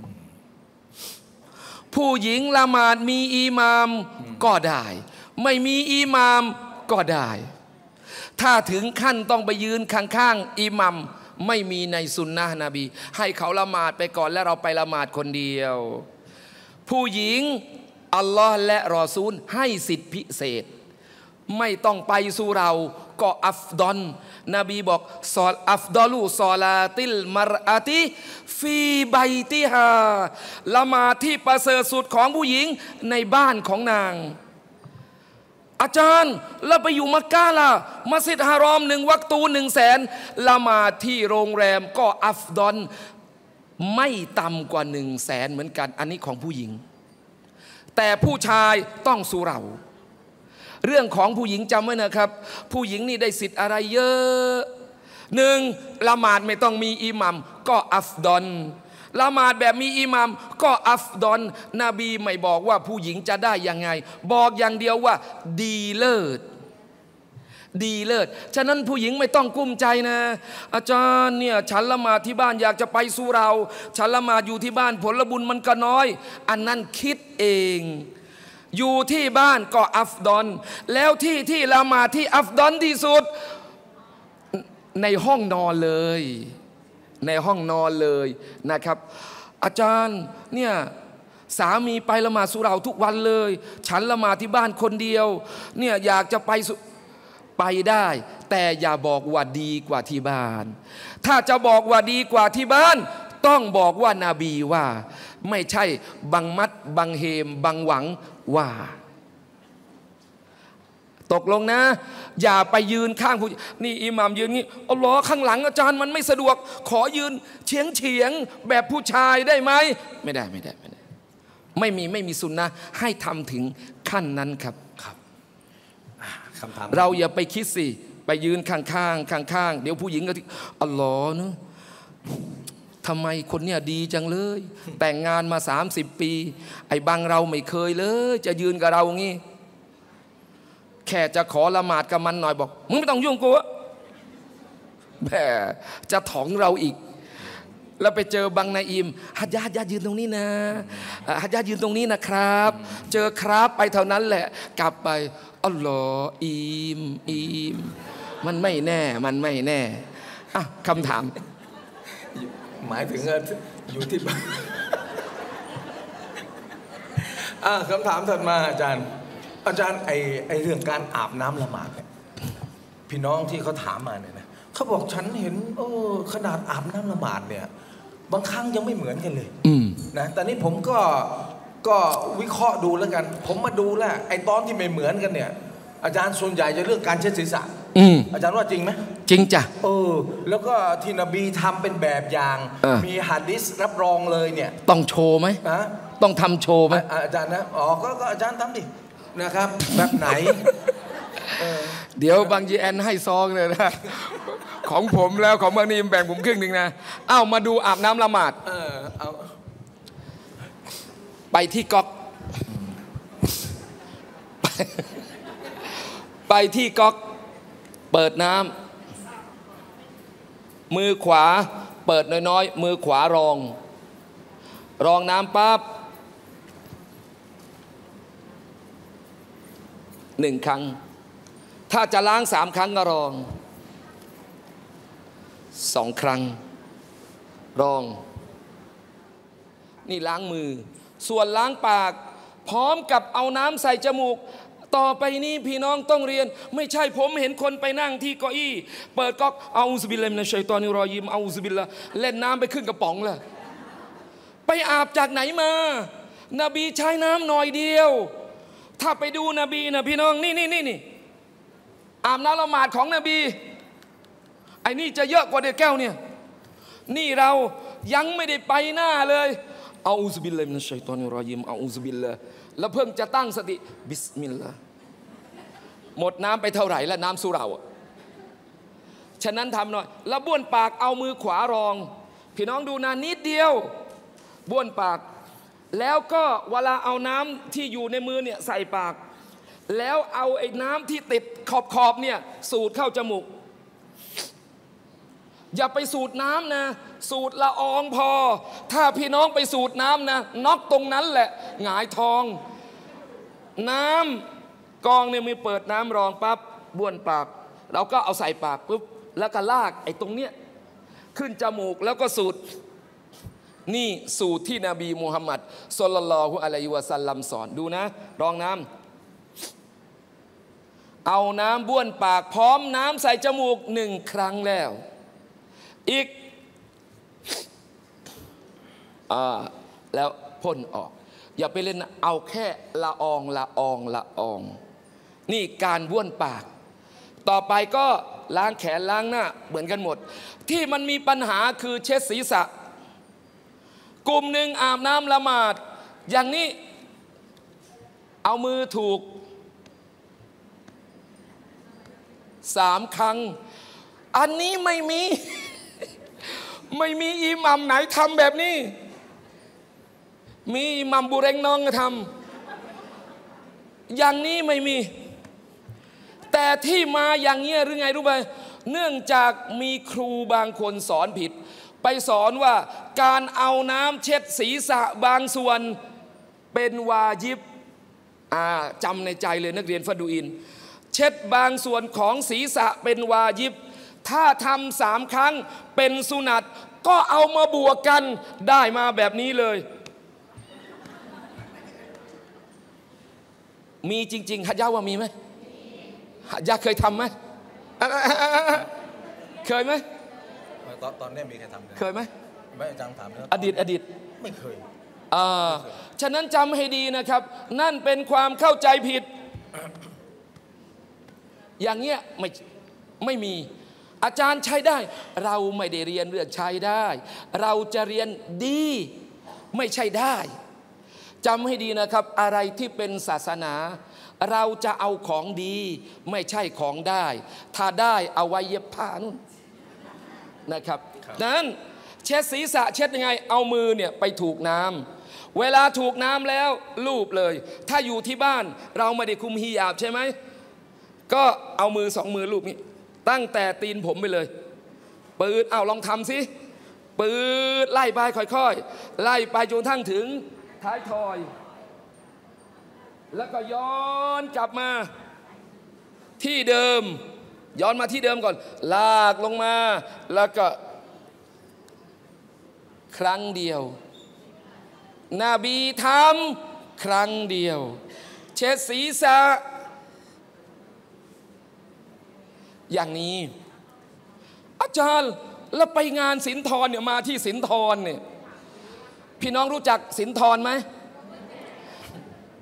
ผู้หญิงละหมาดมีอิหมัมก็ได้ไม่มีอิหมัมก็ได้ถ้าถึงขั้นต้องไปยืนข้างๆอิหมัมไม่มีในสุนนะห์นบีให้เขาละหมาดไปก่อนแล้วเราไปละหมาดคนเดียวผู้หญิงอัลลอฮ์และรอซูลให้สิทธิพิเศษไม่ต้องไปสู่เราก็อัฟดอนนบีบอกซอลอัฟดอลูซอลาติลมารอาติฟีไบติฮาละหมาดที่ประเสริฐสุดของผู้หญิงในบ้านของนางอาจารย์แล้วไปอยู่มักกะล่ะมัสยิดฮารอม1 วักตู100,000ละหมาดที่โรงแรมก็อัฟดอนไม่ต่ำกว่า100,000เหมือนกันอันนี้ของผู้หญิงแต่ผู้ชายต้องสู่เราเรื่องของผู้หญิงจำไว้นะครับผู้หญิงนี่ได้สิทธิ์อะไรเยอะ1ละหมาดไม่ต้องมีอิหมัมก็อัฟดอนละหมาดแบบมีอิหมัมก็อัฟดอนนบีไม่บอกว่าผู้หญิงจะได้ยังไงบอกอย่างเดียวว่าดีเลิศฉะนั้นผู้หญิงไม่ต้องกุ้มใจนะอาจารย์เนี่ยฉันละหมาดที่บ้านอยากจะไปสู่เราฉันละหมาดอยู่ที่บ้านผลบุญมันก็น้อยอันนั้นคิดเองอยู่ที่บ้านก็อัฟดอนแล้วที่ละหมาดที่อัฟดอนที่สุดในห้องนอนเลยนะครับอาจารย์เนี่ยสามีไปละหมาดสุเราทุกวันเลยฉันละหมาดที่บ้านคนเดียวเนี่ยอยากจะไปได้แต่อย่าบอกว่าดีกว่าที่บ้านถ้าจะบอกว่าดีกว่าที่บ้านต้องบอกว่านาบีว่าไม่ใช่บังมัดบังเฮมบังหวังว่าตกลงนะอย่าไปยืนข้างผู้นี่อิหม่ามยืนงี้อัลลอฮ์ข้างหลังอาจารย์มันไม่สะดวกขอยืนเฉียงแบบผู้ชายได้ไหมไม่ได้ไม่มีสุนนะให้ทำถึงขั้นนั้นครับคำถามเราอย่าไปคิดสิไปยืนข้างเดี๋ยวผู้หญิงก็อัลลอฮ์เนอะทำไมคนเนี่ยดีจังเลยแต่งงานมา30 ปีไอ้บางเราไม่เคยเลยจะยืนกับเรางี้แค่จะขอละหมาดกับมันหน่อยบอกมึงไม่ต้องยุ่งกูแหมจะถองเราอีกแล้วไปเจอบังนาอิมฮัจญาติยืนตรงนี้นะฮัจญาติยืนตรงนี้นะครับเจอครับไปเท่านั้นแหละกลับไปอัลลอฮ์อิมมันไม่แน่อ่ะคำถามหมายถึงอยู่ที่บ้านคำถามถัดมาอาจารย์ไอเรื่องการอาบน้ำละหมาดเนี่ยพี่น้องที่เขาถามมาเนี่ยนะเขาบอกฉันเห็นขนาดอาบน้ำละหมาดเนี่ยบางครั้งยังไม่เหมือนกันเลยนะแต่นี่ผมก็ก็วิเคราะห์ดูแล้วกันผมมาดูแล้วไอ้ตอนที่ไม่เหมือนกันเนี่ยอาจารย์ส่วนใหญ่จะเรื่องการเช็ดศีรษะอาจารย์ว่าจริงไหมจริงจ้ะแล้วก็ที่นบีทำเป็นแบบอย่างมีหะดีษรับรองเลยเนี่ยต้องโชว์ไหมต้องทำโชว์ไหมอาจารย์นะก็อาจารย์ทำดินะครับแบบไหนเดี๋ยวบางยีแอนให้ซองเลยนะของผมแล้วของบางนีมแบ่งผมครึ่งหนึ่งนะมาดูอาบน้ำละหมาดไปที่ก๊อกไปที่ก๊อกเปิดน้ำมือขวาเปิดน้อยๆมือขวารองน้ำปั๊บ1 ครั้งถ้าจะล้าง3 ครั้งก็รอง2 ครั้งรองนี่ล้างมือส่วนล้างปากพร้อมกับเอาน้ำใส่จมูกต่อไปนี้พี่น้องต้องเรียนไม่ใช่ผมเห็นคนไปนั่งที่เก้าอี้เปิดก๊อกเอาอุซบิลลาฮิมินัชชัยฏอนิรรอญีมเอาอุซบิลลาเล่นน้ำไปครึ่งกระป๋องเลยไปอาบจากไหนมานบีใช้น้ำหน่อยเดียวถ้าไปดูนบีนะพี่น้องนี่อาบน้ำละหมาดของนบีไอ้นี่จะเยอะกว่าเด็กแก้วเนี่ยนี่เรายังไม่ได้ไปหน้าเลยเอาอุซบิลลาฮิมินัชชัยฏอนิรรอญีมเอาอุซบิลลาแล้วเพิ่งจะตั้งสติบิสมิลลาห์หมดน้ำไปเท่าไหร่แล้วน้ำสุเราฉะนั้นทำหน่อยแล้วบ้วนปากเอามือขวารองพี่น้องดูนะนิดเดียวบ้วนปากแล้วก็เวลาเอาน้ำที่อยู่ในมือเนี่ยใส่ปากแล้วเอาไอ้น้ำที่ติดขอบเนี่ยสูดเข้าจมูกอย่าไปสูดน้ำนะสูดละอองพอถ้าพี่น้องไปสูดน้ำนะน็อกตรงนั้นแหละหงายท้องน้ำกองเนี่ยมีเปิดน้ำรองปั๊บบ้วนปากเราก็เอาใส่ปากปุ๊บแล้วก็ลากไอ้ตรงเนี้ยขึ้นจมูกแล้วก็สูดนี่สูตรที่นบีมุฮัมมัดศ็อลลัลลอฮุอะลัยฮิวะซัลลัมสอนดูนะรองน้ำเอาน้ำบ้วนปากพร้อมน้ำใส่จมูก1 ครั้งแล้วอีกแล้วพ่นออกอย่าไปเล่นเอาแค่ละอองนี่การบ้วนปากต่อไปก็ล้างแขนล้างหน้าเหมือนกันหมดที่มันมีปัญหาคือเช็ดศีรษะกลุ่มหนึ่งอาบน้ำละหมาดอย่างนี้เอามือถูก3 ครั้งอันนี้ไม่มีอิหมัมไหนทำแบบนี้มีอิหมัมบุเรงนองทำอย่างนี้ไม่มีแต่ที่มาอย่างเงี้ยหรือไงรู้ไหมเนื่องจากมีครูบางคนสอนผิดไปสอนว่าการเอาน้ำเช็ดศีรษะบางส่วนเป็นวาญิบจำในใจเลยนักเรียนฟะดูอินเช็ดบางส่วนของศีรษะเป็นวาญิบถ้าทำ3 ครั้งเป็นสุนัตก็เอามาบวกกันได้มาแบบนี้เลยมีจริงๆฮัจญะว่ามีไหมฮัจญะเคยทำไหมเคยไหมตอนนี้มีใครทำเคยไหมไม่อาจารย์ถามอดีตไม่เคยฉะนั้นจำให้ดีนะครับนั่นเป็นความเข้าใจผิดอย่างเงี้ยไม่มีอาจารย์ใช้ได้เราไม่ได้เรียนเรื่องใช้ได้เราจะเรียนดีไม่ใช่ได้จำให้ดีนะครับอะไรที่เป็นศาสนาเราจะเอาของดีไม่ใช่ของได้ถ้าได้เอาไว้เย็บผ้านู่นนะครับนั้นเช็ดศีรษะเช็ดยังไงเอามือเนี่ยไปถูกน้ำเวลาถูกน้ำแล้วลูบเลยถ้าอยู่ที่บ้านเราไม่ได้คุมฮิญาบใช่ไหมก็เอามือ2 มือลูบนี้ตั้งแต่ตีนผมไปเลยปืดลองทำสิปืดไล่ไปค่อยๆไล่ไปจนทั้งถึงท้ายทอยแล้วก็ย้อนกลับมาที่เดิมย้อนมาที่เดิมก่อนลากลงมาแล้วก็ครั้งเดียวนบีทำครั้งเดียวเช็ดศีรษะอย่างนี้อาจารย์แล้วไปงานสินธรเนี่ยมาที่สินธรเนี่ยพี่น้องรู้จักสินธรไหม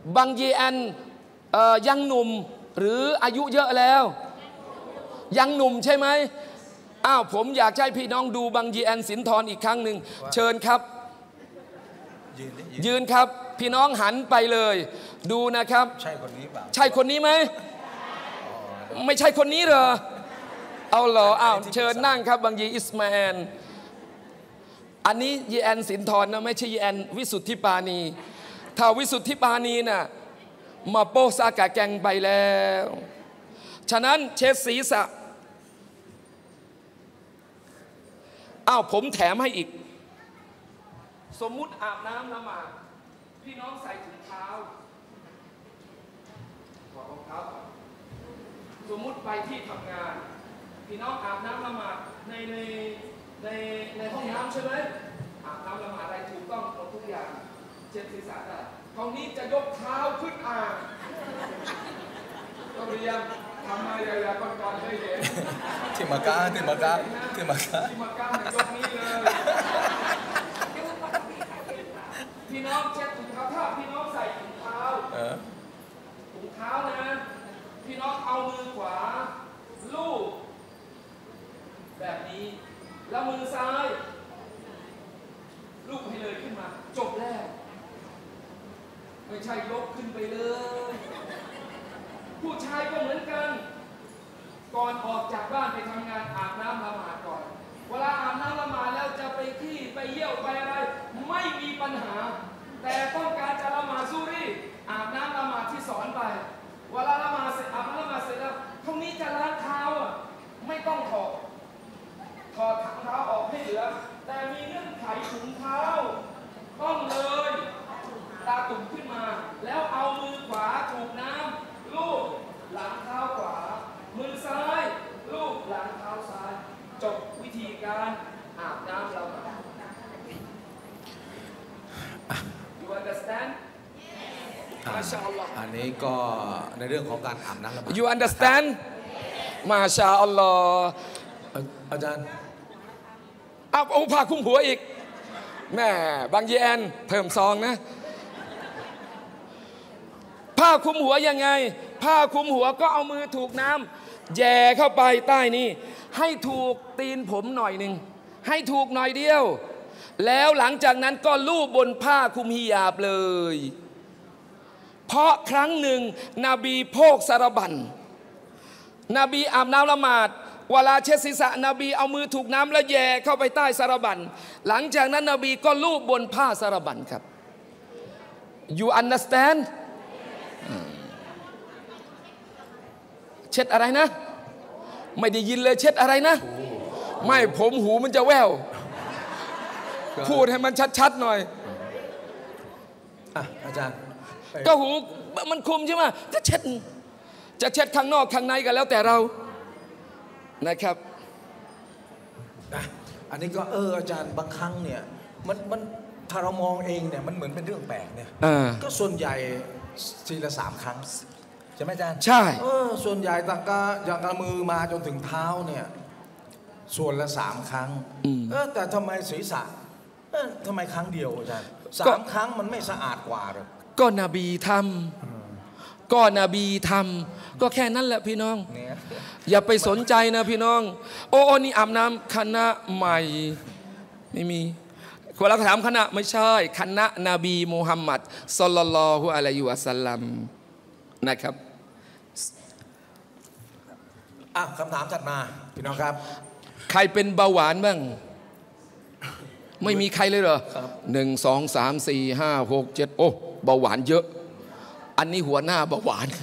บางยีแอนยังหนุ่มหรืออายุเยอะแล้วยังหนุ่มใช่ไหมอ้าวผมอยากให้พี่น้องดูบางยีแอนสินทรอีกครั้งหนึ่งเชิญครับยืนครับพี่น้องหันไปเลยดูนะครับใช่คนนี้เปล่าใช่คนนี้ไหมไม่ใช่คนนี้เหรอเอาเหรออ้าวเชิญนั่งครับบางยีอิสมาแอนอันนี้ยีแอนสินทรนะไม่ใช่ยีแอนวิสุทธิปานีถ้าวิสุทธิปานีน่ะมาโปซากะแกงไปแล้วฉะนั้นเช็ดศีรษะอ้าวผมแถมให้อีกสมมุติอาบน้ำละหมาดพี่น้องใส่ถุงเท้าถอดรองเท้าสมมุติไปที่ทำงานพี่น้องอาบน้ำละหมาดในห้องน้ำใช่ไหมอาบน้ำละหมาดอะไรถูกต้องหมดทุกอย่างเช็ดศีรษะได้คราวนี้จะยกเท้าขึ้นอ่างก็เรียนทำมาอย่าก่อนเคยเห็นที่มากายกนี้เลยพี่น้องเช็ดถุงเท้าถ้าพี่น้องใส่ถุงเท้านะพี่น้องเอามือขวาลูบแบบนี้แล้วมือซ้ายลูบให้เลยขึ้นมาจบแล้วไม่ใช่ยกขึ้นไปเลยผู้ชายก็เหมือนกันก่อนออกจากบ้านไปทำงานอาบน้ำละหมาดก่อนเวลาอาบน้ำละหมาดแล้วจะไปขี้ไปเยี่ยวไปอะไรไม่มีปัญหาแต่ต้องการจะละหมาดซุรีอาบน้ำละหมาดที่สอนไปเวลาละหมาดเสร็จอาบน้ำละหมาดเสร็จแล้วตรงนี้จะล้างเท้าไม่ต้องถอดถุงเท้าออกให้เหลือแต่มีเงื่อนไขถุงเท้าต้องเลยตาตุ่มขึ้นมาแล้วเอามือขวาถูกน้ำลูบหลังเท้าขวามือซ้ายลูบหลังเท้าซ้ายจบวิธีการอาบน้ำละหมาด You understand? มาชาอัลลอฮ์อันนี้ก็ในเรื่องของการอาบน้ำละหมาด You understand? มาชาอัลลอฮ์อาจารย์เอาผ้าคลุมหัวอีกแม่บางยีแอนเพิ่มซองนะผ้าคลุมหัวยังไงผ้าคลุมหัวก็เอามือถูกน้ำแย่เข้าไปใต้นี่ให้ถูกตีนผมหน่อยหนึ่งให้ถูกหน่อยเดียวแล้วหลังจากนั้นก็ลูบบนผ้าคลุมฮิญาบเลยเพราะครั้งหนึ่งนบีโภคสารบัญนบีอาบน้ำละหมาดเวลาเช็ดศีรษะนบีเอามือถูกน้ำแล้วแย่เข้าไปใต้สารบัญหลังจากนั้นนบีก็ลูบบนผ้าสารบัญครับ You understand เช็ดอะไรนะไม่ได้ยินเลยเช็ดอะไรนะไม่ผมหูมันจะแว่วพูดให้มันชัดๆหน่อยอาจารย์ก็หูมันคุมใช่ไหมจะเช็ดข้างนอกข้างในกันแล้วแต่เรานะครับอันนี้ก็อาจารย์บางครั้งเนี่ยมันถ้าเรามองเองเนี่ยมันเหมือนเป็นเรื่องแปลกเนี่ยก็ส่วนใหญ่ทีละ3 ครั้งใช่ไหมอาจารย์ใช่ส่วนใหญ่ตั้งแต่จากมือมาจนถึงเท้าเนี่ยส่วนละ3 ครั้งแต่ทำไมศีรษะทำไมครั้งเดียวอาจารย์3 ครั้งมันไม่สะอาดกว่าหรอก็นบีทำก็แค่นั้นแหละพี่น้องอย่าไปสนใจนะพี่น้องโอ้นี่อาบน้ำคณะใหม่ไม่มีคนเราถามคณะไม่ใช่คณะนบีมูฮัมมัดศ็อลลัลลอฮุอะลัยฮิวะซัลลัมนะครับคำถามถัดมาพี่น้องครับใครเป็นเบาหวานบ้างไม่มีใครเลยเหรอ1 2 3 4 5 6 7โอ้เบาหวานเยอะอันนี้หัวหน้าเบาหวาน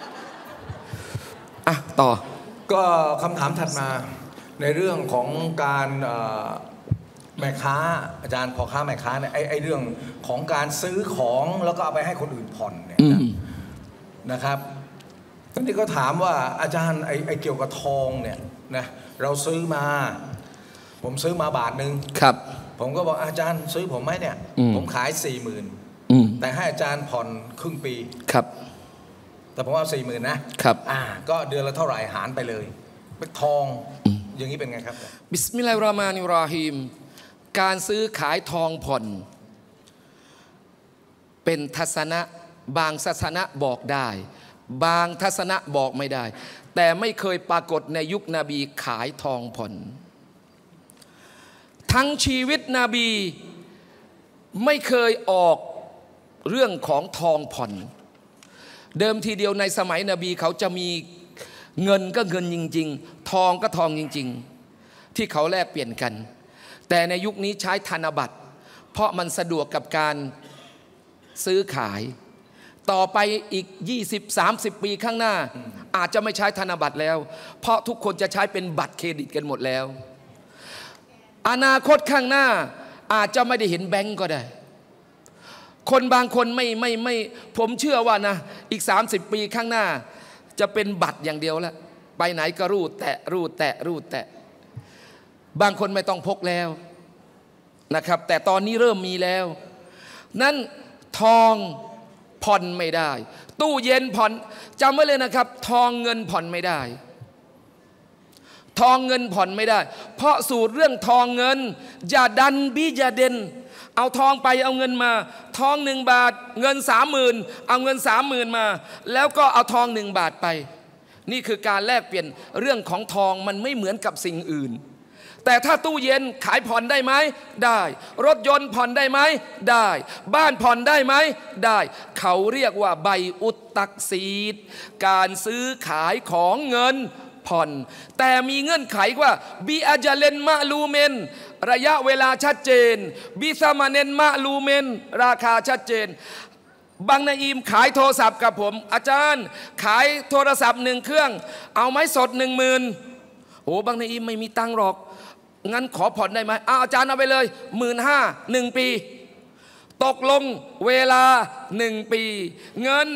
ต่อก็คำถามถัดมาในเรื่องของการแม่ค้าอาจารย์พ่อค้าแม่ค้าเนี่ยไอ้เรื่องของการซื้อของแล้วก็เอาไปให้คนอื่นผ่อนเนี่ยนะครับตอนนี้ก็ถามว่าอาจารย์ไอ้เกี่ยวกับทองเนี่ยนะเราซื้อมาผมซื้อมาบาทนึงครับผมก็บอกอาจารย์ซื้อผมไหมเนี่ยผมขาย 40,000แต่ให้อาจารย์ผ่อนครึ่งปีครับแต่ผมว่า 40,000นะครับก็เดือนละเท่าไหร่หารไปเลยเป็นทองอย่างนี้เป็นไงครับบิสมิลลาฮิรเราะห์มานิรเราะฮีมการซื้อขายทองผ่อนเป็นทัศนะบางศาสนาบอกได้บางทัศนะบอกไม่ได้แต่ไม่เคยปรากฏในยุคนบีขายทองผ่อนทั้งชีวิตนบีไม่เคยออกเรื่องของทองผ่อนเดิมทีเดียวในสมัยนบีเขาจะมีเงินก็เงินจริงๆทองก็ทองจริงๆที่เขาแลกเปลี่ยนกันแต่ในยุคนี้ใช้ธนบัตรเพราะมันสะดวกกับการซื้อขายต่อไปอีก 20-30 ปีข้างหน้าอาจจะไม่ใช้ธนบัตรแล้วเพราะทุกคนจะใช้เป็นบัตรเครดิตกันหมดแล้วอนาคตข้างหน้าอาจจะไม่ได้เห็นแบงก์ก็ได้คนบางคนไม่ผมเชื่อว่านะอีก30 ปีข้างหน้าจะเป็นบัตรอย่างเดียวแล้วไปไหนก็รูดแตะบางคนไม่ต้องพกแล้วนะครับแต่ตอนนี้เริ่มมีแล้วนั่นทองผ่อนไม่ได้ตู้เย็นผ่อนจำไว้เลยนะครับทองเงินผ่อนไม่ได้ทองเงินผ่อนไม่ได้เพราะสูตรเรื่องทองเงินอย่าดันบิอย่าเด่นเอาทองไปเอาเงินมาทอง1 บาทเงิน30,000เอาเงิน30,000มาแล้วก็เอาทอง1 บาทไปนี่คือการแลกเปลี่ยนเรื่องของทองมันไม่เหมือนกับสิ่งอื่นแต่ถ้าตู้เย็นขายผ่อนได้ไหมได้รถยนต์ผ่อนได้ไหมได้บ้านผ่อนได้ไหมได้เขาเรียกว่าใบอุตตักซีดการซื้อขายของเงินผ่อนแต่มีเงื่อนไขว่าบีอาจาเลนมะลูเมนระยะเวลาชัดเจนบิซามาเนนมะลูเมนราคาชัดเจนบางนาอิมขายโทรศัพท์กับผมอาจารย์ขายโทรศัพท์1 เครื่องเอาไหมสด 10,000โอ้บางนาอิมไม่มีตังค์หรอกงั้นขอผ่อนได้ไหมอาจารย์เอาไปเลย15,000 1 ปีตกลงเวลา1 ปีเงิน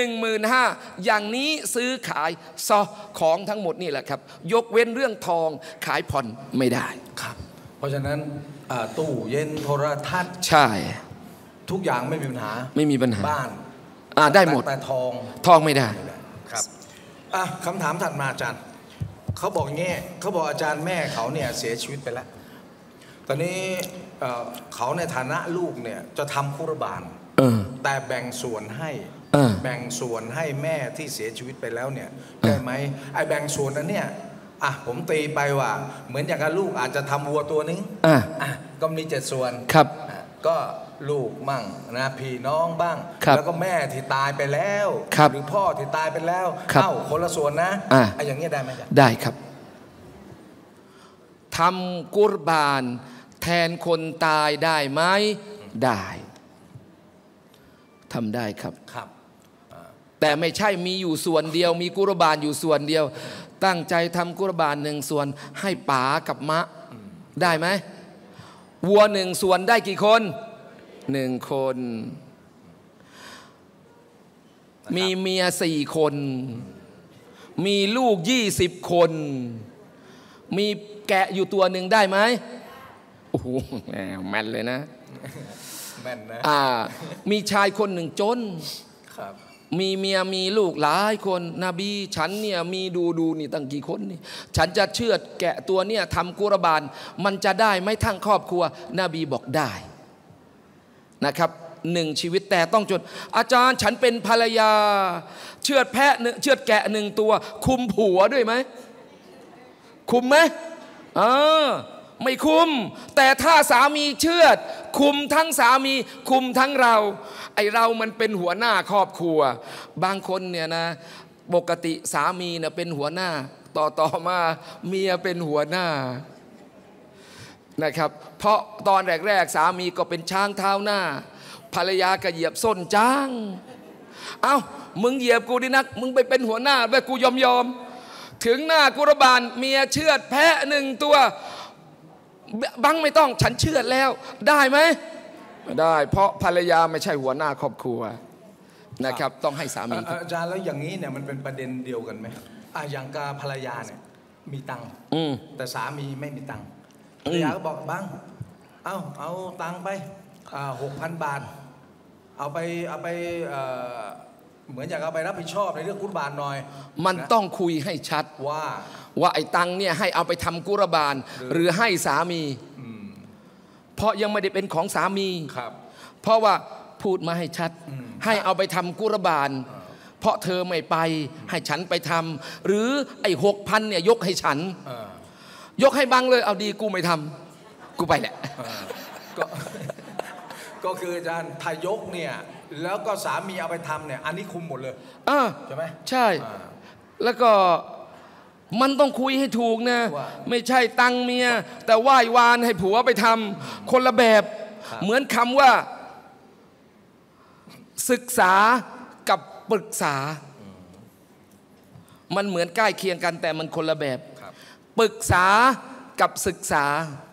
15,000อย่างนี้ซื้อขายซอของทั้งหมดนี่แหละครับยกเว้นเรื่องทองขายผ่อนไม่ได้ครับเพราะฉะนั้นตู้เย็นโทรทัศน์ใช่ทุกอย่างไม่มีปัญหาบ้านได้หมดแต่ทองไม่ได้ครับคำถามถัดมาอาจารย์เขาบอกงี้เขาบอกอาจารย์แม่เขาเนี่ยเสียชีวิตไปแล้วตอนนี้เขาในฐานะลูกเนี่ยจะทำกุรบานแต่แบ่งส่วนให้แม่ที่เสียชีวิตไปแล้วเนี่ยได้ไหมไอ้แบ่งส่วนนั้นเนี่ยผมตีไปว่าเหมือนอย่างกับลูกอาจจะทำวัวตัวนึงก็มี7 ส่วนครับก็ลูกมั่งนะพี่น้องบ้างแล้วก็แม่ที่ตายไปแล้วหรือพ่อที่ตายไปแล้วคนละส่วนนะไอ้อย่างนี้ได้ไหมจ๊ะได้ครับทำกุรบานแทนคนตายได้ไหมได้ทำได้ครับแต่ไม่ใช่มีอยู่ส่วนเดียวมีกุรบานอยู่ส่วนเดียวตั้งใจทำกุรบาน1 ส่วนให้ป๋ากับมะได้ไหมวัว1 ส่วนได้กี่คน1 คนมีเมีย4 คนมีลูก20 คนมีแกะอยู่ตัวหนึ่งได้ไหมโอ้โหแม่นเลยนะแม่นนะมีชายคน1 จนมีเมียมีลูกหลายคนนบีฉันเนี่ยมีดูนี่ตั้งกี่คนนี่ฉันจะเชือดแกะตัวเนี่ยทำกุรบานมันจะได้ไหมทั้งครอบครัวนบีบอกได้นะครับ1 ชีวิตแต่ต้องจดอาจารย์ฉันเป็นภรรยาเชือดแกะ1 ตัวคุมผัวด้วยไหมคุมไหมไม่คุมแต่ถ้าสามีเชือดคุมทั้งสามีคุมทั้งเราไอเรามันเป็นหัวหน้าครอบครัวบางคนเนี่ยนะปกติสามีเนี่ยเป็นหัวหน้าต่อมาเมียเป็นหัวหน้านะครับเพราะตอนแรกๆสามีก็เป็นช้างเท้าหน้าภรรยาก็เหยียบส้นจ้างมึงเหยียบกูดินักมึงไปเป็นหัวหน้าไปกูยอมถึงหน้ากุรบานเมียเชือดแพะ1 ตัวบังไม่ต้องฉันเชือดแล้วได้ไหมไม่ได้เพราะภรรยาไม่ใช่หัวหน้าครอบครัวนะครับต้องให้สามีอาจารย์แล้วอย่างนี้เนี่ยมันเป็นประเด็นเดียวกันไหมอย่างกับภรรยาเนี่ยมีตังค์แต่สามีไม่มีตังค์ภรรยาก็บอกบังเอาตังค์ไป6,000 บาทเอาไปเหมือนอยากเอาไปรับผิดชอบในเรื่องกุรบานหน่อยมันต้องคุยให้ชัดว่าไอ้ตังเนี่ยให้เอาไปทำกุรบานหรือให้สามีเพราะยังไม่ได้เป็นของสามีเพราะว่าพูดมาให้ชัดให้เอาไปทำกุรบานเพราะเธอไม่ไปให้ฉันไปทำหรือไอ้6,000เนี่ยยกให้ฉันยกให้บังเลยเอาดีกูไม่ทำกูไปแหละก็คืออาจารย์ทายกเนี่ยแล้วก็สามีเอาไปทำเนี่ยอันนี้คุมหมดเลยใช่ไหมใช่แล้วก็มันต้องคุยให้ถูกนะไม่ใช่ตังเมียแต่ไหว้วานให้ผัวไปทำคนละแบบเหมือนคำว่าศึกษากับปรึกษามันเหมือนใกล้เคียงกันแต่มันคนละแบบปรึกษากับศึกษา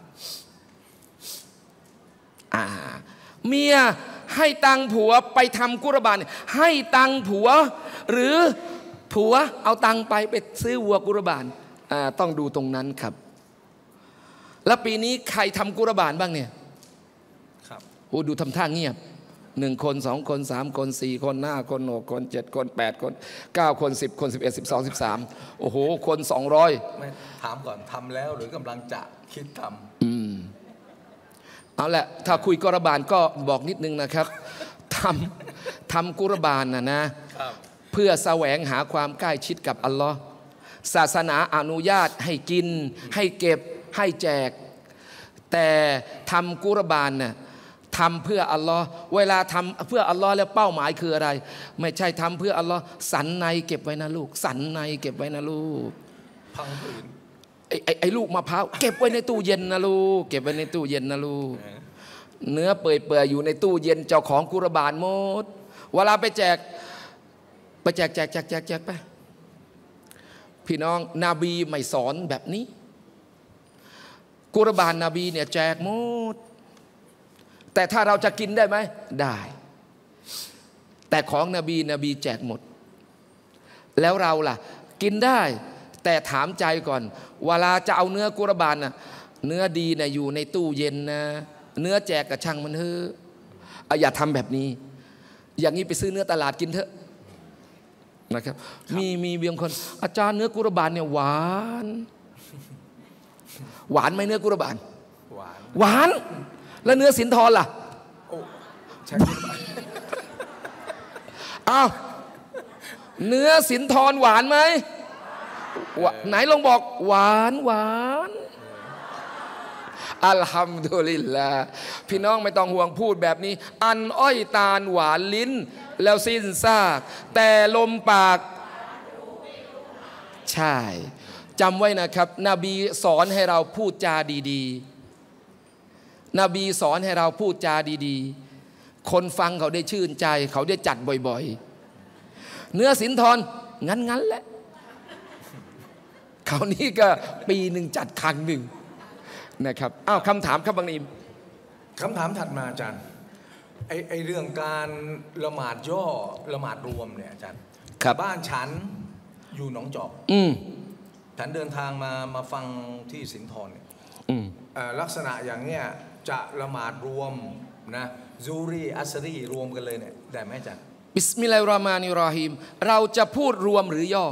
เมียให้ตังผัวไปทำกุรบานให้ตังผัวหรือผัวเอาตังไปซื้อวัวกุรบานต้องดูตรงนั้นครับแล้วปีนี้ใครทำกุรบานบ้างเนี่ยครับโอ้ดูทำท่าเงียบ1 คน 2 คน 3 คน 4 คน5 คน6 คน7 คน 8 คน9 คน10 คน11 12 13โอ้โหคน200 ไม่ถามก่อนทำแล้วหรือกำลังจะคิดทำเอาแหละถ้าคุยกุรบานก็บอกนิดนึงนะครับทำกุรบานนะเพื่อแสวงหาความใกล้ชิดกับอัลลอฮ์ศาสนาอนุญาตให้กินให้เก็บให้แจกแต่ทำกุรบานน่ะทำเพื่ออัลลอฮ์เวลาทำเพื่ออัลลอฮ์แล้วเป้าหมายคืออะไรไม่ใช่ทำเพื่ออัลลอฮ์สันในเก็บไว้นะลูกสันในเก็บไว้นะลูกพังผืนไอ้ลูกมะพร้าวเก็บไว้ในตู้เย็นนะลูกเก็บไว้ในตู้เย็นนะลูกเนื้อเปื่อยๆอยู่ในตู้เย็นเจ้าของกุรบานหมดเวลาไปแจกไปแจกไปพี่น้องนบีไม่สอนแบบนี้กุรบานนบีเนี่ยแจกหมดแต่ถ้าเราจะกินได้ไหมได้แต่ของนบีแจกหมดแล้วเราล่ะกินได้แต่ถามใจก่อนเวลาจะเอาเนื้อกุรบานน่ะเนื้อดีน่ะอยู่ในตู้เย็นนะเนื้อแจกกับช่างมันเถอะอย่าทำแบบนี้อย่างนี้ไปซื้อเนื้อตลาดกินเถอะนะครับมีบางคนอาจารย์เนื้อกุรบานเนี่ยหวานไหมเนื้อกุรบานหวานแล้วเนื้อสินทรล่ะอ้าวเนื้อสินทรหวานไหมไหนลองบอกหวานอัลฮัมดุลิลลาห์พี่น้องไม่ต้องห่วงพูดแบบนี้อันอ้อยตาลหวานลิ้นแล้วสิ้นซากแต่ลมปากใช่จำไว้นะครับนบีสอนให้เราพูดจาดีๆนบีสอนให้เราพูดจาดีๆคนฟังเขาได้ชื่นใจเขาได้จัดบ่อยๆเนื้อสินทรงั้นแหละเขานี่ก็ปีหนึ่งจัดครั้งหนึ่งนะครับอ้าวคำถามครับบางนิมคำถามถัดมาอาจารย์ไอเรื่องการละหมาดย่อละหมาดรวมเนี่ยอาจารย์บ้านฉันอยู่หนองจอกฉันเดินทางมาฟังที่สินทรเนี่ยลักษณะอย่างเนี้ยจะละหมาดรวมนะซูรีอัสรีรวมกันเลยเนี่ยได้ไหมอาจารย์บิสมิลลาฮิรเราะห์มานิรเราะฮีมเราจะพูดรวมหรือย่อ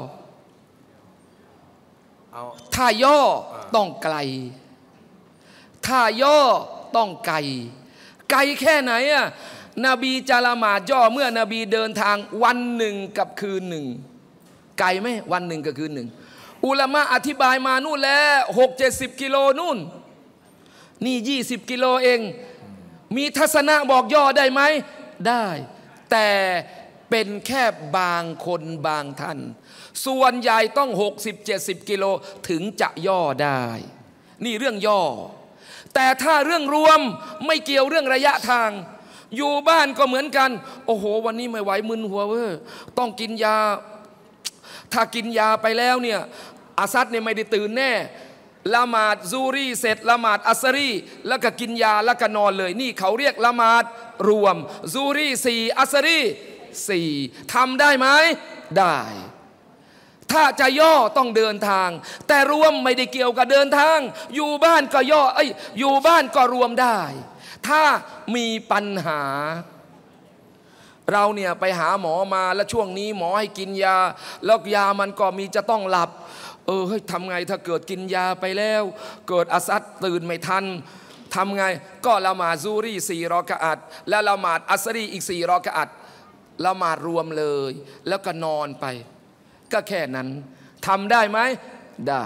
ถ้าย่อต้องไกลถ้าย่อต้องไกลแค่ไหนอะนบีจะละหมาดย่อเมื่อนบีเดินทางวันหนึ่งกับคืนหนึ่งไกลไหมวันหนึ่งกับคืนหนึ่งอุลามะอธิบายมานู่นแล้ว60-70 กิโลนู่นนี่20 กิโลเองมีทัศนะบอกย่อได้ไหมได้แต่เป็นแค่บางคนบางท่านส่วนใหญ่ต้อง 60-70 กิโลถึงจะย่อได้นี่เรื่องย่อแต่ถ้าเรื่องรวมไม่เกี่ยวเรื่องระยะทางอยู่บ้านก็เหมือนกันโอ้โหวันนี้ไม่ไหวมึนหัวเว้ยต้องกินยาถ้ากินยาไปแล้วเนี่ยอาซัดเนี่ยไม่ได้ตื่นแน่ละหมาดซูรีเสร็จละหมาดอัสรีแล้วก็กินยาแล้วก็นอนเลยนี่เขาเรียกละหมาดรวมซูรี4อัสรี4ทำได้ไหมได้ถ้าจะย่อต้องเดินทางแต่รวมไม่ได้เกี่ยวกับเดินทางอยู่บ้านก็ย่ออยู่บ้านก็รวมได้ถ้ามีปัญหาเราเนี่ยไปหาหมอมาแล้วช่วงนี้หมอให้กินยาแล้วยามันก็มีจะต้องหลับเฮ้ยทำไงถ้าเกิดกินยาไปแล้วเกิดอาซัดตื่นไม่ทันทำไงก็ละหมาดซูรี4 รอกะอัตและละหมาดอัสรีอีก4 รอกะอัตละหมาดรวมเลยแล้วก็นอนไปก็แค่นั้นทำได้ไหมได้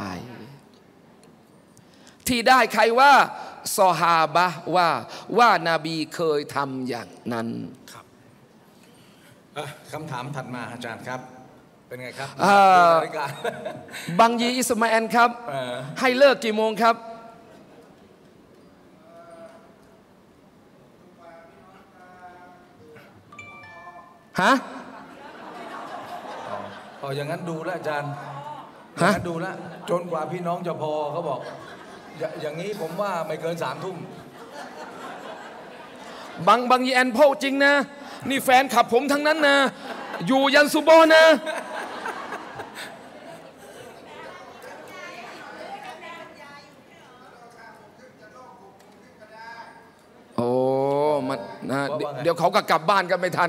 ที่ได้ใครว่าซอฮาบะห์ว่านาบีเคยทำอย่างนั้นครับคำถามถัดมาอาจารย์ครับเป็นไงครับบังยีอิสมาอิลครับให้เลิกกี่โมงครับฮะอย่างนั้นดูแล้วอาจารย์อย่างนั้นดูแล้วจนกว่าพี่น้องจะพอเขาบอกอย่างนี้ผมว่าไม่เกิน3 ทุ่มบางยีแอนโพจริงนะนี่แฟนขับผมทั้งนั้นนะอยู่ยันซุโบนะโอ้มันนะเดี๋ยวเขาก็กลับบ้านกันไม่ทัน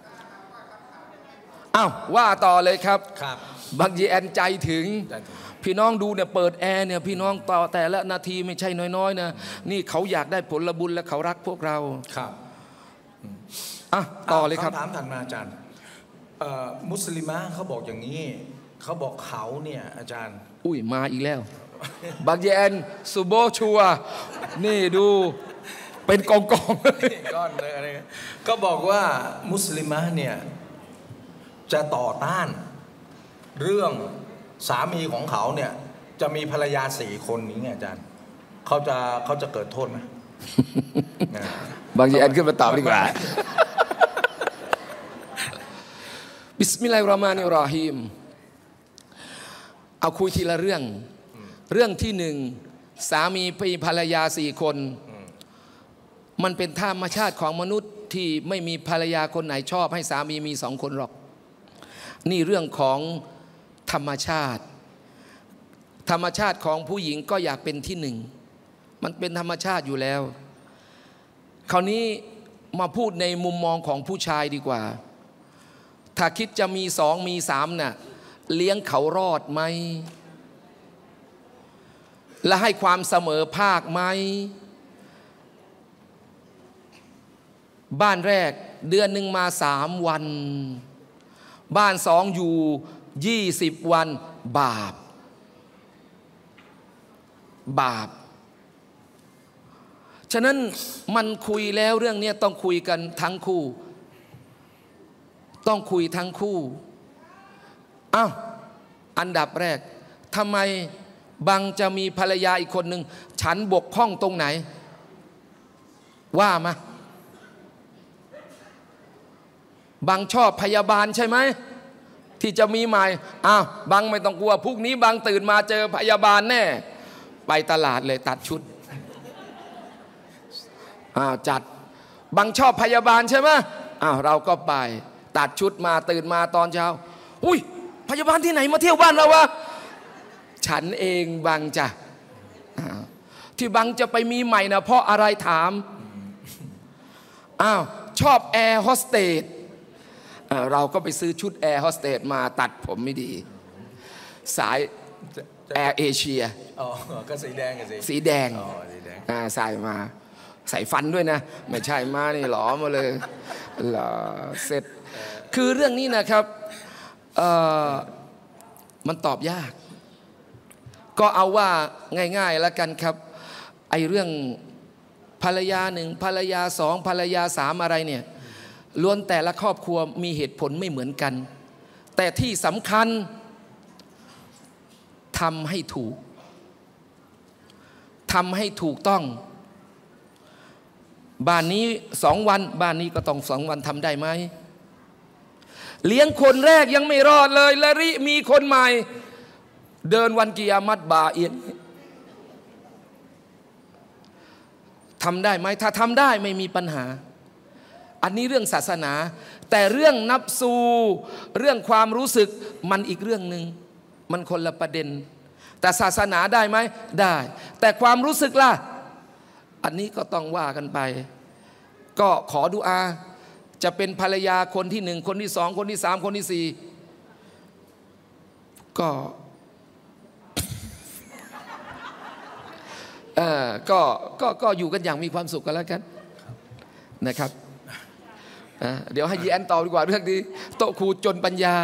อ้าวว่าต่อเลยครับบางยีแอนใจถึงพี่น้องดูเนี่ยเปิดแอร์เนี่ยพี่น้องต่อแต่ละนาทีไม่ใช่น้อยๆนะนี่เขาอยากได้ผลบุญและเขารักพวกเราครับต่อเลยครับคำถามถัดมาอาจารย์มุสลิมะเขาบอกอย่างนี้เขาบอกเขาเนี่ยอาจารย์อุ้ยมาอีกแล้วบางยีแอนซูโบชัวนี่ดูเป็นกองก้อนเลยอะไรก็บอกว่ามุสลิมะเนี่ยจะต่อต้านเรื่องสามีของเขาเนี่ยจะมีภรรยา4 คนนี้ไงอาจารย์เขาจะเกิดโทษไหมบางอย่างขึ้นมาตอบดีกว่าบิสมิลลาฮิรเราะห์มานิรเราะฮีมเอาคุยทีละเรื่องที่1สามีภรรยา4 คนมันเป็นธรรมชาติของมนุษย์ที่ไม่มีภรรยาคนไหนชอบให้สามีมี2 คนหรอกนี่เรื่องของธรรมชาติของผู้หญิงก็อยากเป็นที่1มันเป็นธรรมชาติอยู่แล้วคราวนี้มาพูดในมุมมองของผู้ชายดีกว่าถ้าคิดจะมี2 มี 3น่ะเลี้ยงเขารอดไหมและให้ความเสมอภาคไหมบ้านแรกเดือนหนึ่งมา3 วันบ้าน2อยู่20 วันบาปฉะนั้นมันคุยแล้วเรื่องนี้ต้องคุยกันทั้งคู่อันดับแรกทำไมบังจะมีภรรยาอีกคนหนึ่งฉันบกพร่องตรงไหนว่ามาบังชอบพยาบาลใช่ไหมที่จะมีใหม่บังไม่ต้องกลัวพรุ่งนี้บังตื่นมาเจอพยาบาลแน่ไปตลาดเลยตัดชุดจัดบังชอบพยาบาลใช่ไหมเราก็ไปตัดชุดมาตื่นมาตอนเช้าอุ้ยพยาบาลที่ไหนมาเที่ยวบ้านเราวะฉันเองบังจ้ะที่บังจะไปมีใหม่นะเพราะอะไรถามชอบแอร์โฮสเตสเราก็ไปซื้อชุดแอร์โฮสเตสมาตัดผมไม่ดีสายแอร์เอเชียก็สีแดงกันสิสีแดงใส่มาใส่ฟันด้วยนะไม่ใช่มานี่หลอมาเลยหล่อเสร็จคือเรื่องนี้นะครับมันตอบยากก็เอาว่าง่ายๆแล้วกันครับไอ้เรื่องภรรยา1ภรรยา2ภรรยา3อะไรเนี่ยล้วนแต่ละครอบครัวมีเหตุผลไม่เหมือนกันแต่ที่สำคัญทำให้ถูกต้องบ้านนี้2 วันบ้านนี้ก็ต้อง2 วันทำได้ไหมเลี้ยงคนแรกยังไม่รอดเลยและมีคนใหม่เดินวันกิยามัตบาเอียนทำได้ไหมถ้าทำได้ไม่มีปัญหาอันนี้เรื่องศาสนาแต่เรื่องนับซูเรื่องความรู้สึกมันอีกเรื่องหนึ่งมันคนละประเด็นแต่ศาสนาได้ไหมได้แต่ความรู้สึกล่ะอันนี้ก็ต้องว่ากันไปก็ขอดุอาจะเป็นภรรยาคนที่1คนที่2คนที่3คนที่4ก็อยู่กันอย่างมีความสุขกันแล้วกันนะครับเดี๋ยวให้ยีแอนตอบดีกว่าเรื่องนี้โต๊ะครูจนปัญญา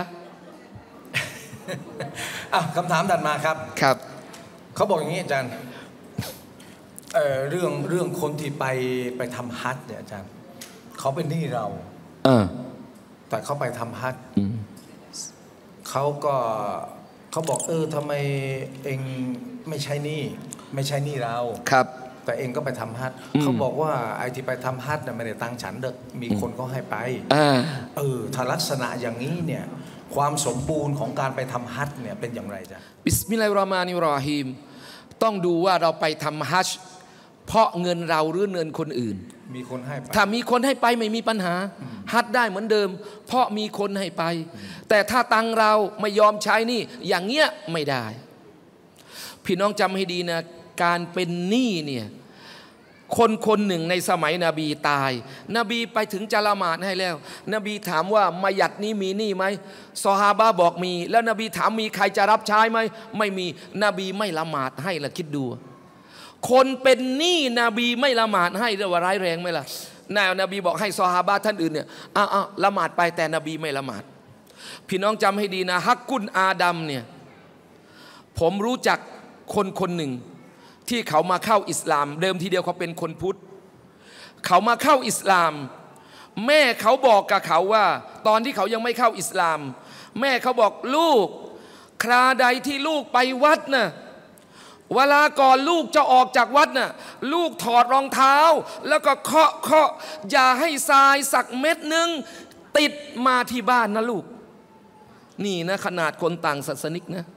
คำถามถัดมาครับครับเขาบอกอย่างนี้อาจารย์เรื่องคนที่ไปทำฮัจญ์เนี่ยอาจารย์เขาเป็นหนี้เราแต่เขาไปทำฮัจญ์เขาบอกทำไมเองไม่ใช่หนี้เราครับแต่เองก็ไปทำฮัจญ์เขาบอกว่าไอ้ที่ไปทำฮัจญ์ไม่ได้ตังฉันเด็กมีคนก็ให้ไปถ้าลักษณะอย่างนี้เนี่ยความสมบูรณ์ของการไปทำฮัจญ์เนี่ยเป็นอย่างไรจ๊ะบิสมิลลาฮิรเราะห์มานิรเราะฮีมต้องดูว่าเราไปทำฮัจญ์เพราะเงินเราหรือเงินคนอื่นมีคนให้ไปถ้ามีคนให้ไปไม่มีปัญหาฮัจญ์ได้เหมือนเดิมเพราะมีคนให้ไปแต่ถ้าตังเราไม่ยอมใช้นี่อย่างเงี้ยไม่ได้พี่น้องจำให้ดีนะการเป็นหนี้เนี่ยคนหนึ่งในสมัยนบีตายนบีไปถึงจะละหมาดให้แล้วนบีถามว่ามายัดนี้มีหนี้ไหมซอฮาบะห์บอกมีแล้วนบีถามมีใครจะรับใช้ไหมไม่มีนบีไม่ละหมาดให้ละคิดดูคนเป็นหนี้นบีไม่ละหมาดให้เรียกว่าร้ายแรงไหมล่ะนบีบอกให้ซอฮาบะห์ท่านอื่นเนี่ยละหมาดไปแต่นบีไม่ละหมาดพี่น้องจำให้ดีนะฮักกุนอาดัมเนี่ยผมรู้จักคนหนึ่งที่เขามาเข้าอิสลามเดิมทีเดียวเขาเป็นคนพุทธเขามาเข้าอิสลามแม่เขาบอกกับเขาว่าตอนที่เขายังไม่เข้าอิสลามแม่เขาบอกลูกคราใดที่ลูกไปวัดน่ะเวลาก่อนลูกจะออกจากวัดน่ะลูกถอดรองเท้าแล้วก็เคาะอย่าให้ทรายสักเม็ดนึงติดมาที่บ้านนะลูกนี่นะขนาดคนต่างศาสนิกนะ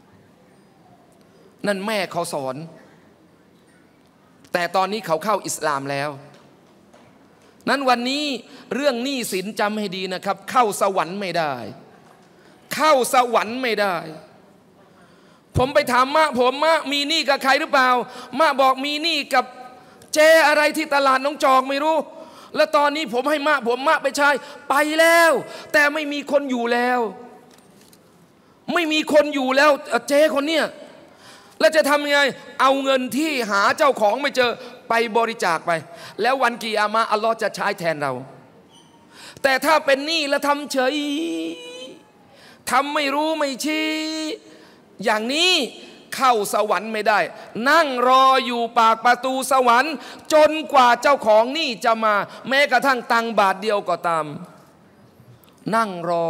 นั่นแม่เขาสอนแต่ตอนนี้เขาเข้าอิสลามแล้วนั้นวันนี้เรื่องหนี้สินจำให้ดีนะครับเข้าสวรรค์ไม่ได้เข้าสวรรค์ไม่ได้ผมไปถามผมมีหนี้กับใครหรือเปล่าบอกมีหนี้กับเจอะไรที่ตลาดน้องจอกไม่รู้แล้วตอนนี้ผมให้ผมไปใช้ไปแล้วแต่ไม่มีคนอยู่แล้วไม่มีคนอยู่แล้วเจคนเนี้ยแล้วจะทำยังไงเอาเงินที่หาเจ้าของไม่เจอไปบริจาคไปแล้ววันกิยามะห์อัลลอฮ์จะใช้แทนเราแต่ถ้าเป็นหนี้แล้วทำเฉยทำไม่รู้ไม่ชี้อย่างนี้เข้าสวรรค์ไม่ได้นั่งรออยู่ปากประตูสวรรค์จนกว่าเจ้าของหนี้จะมาแม้กระทั่งตังบาทเดียวก็ตามนั่งรอ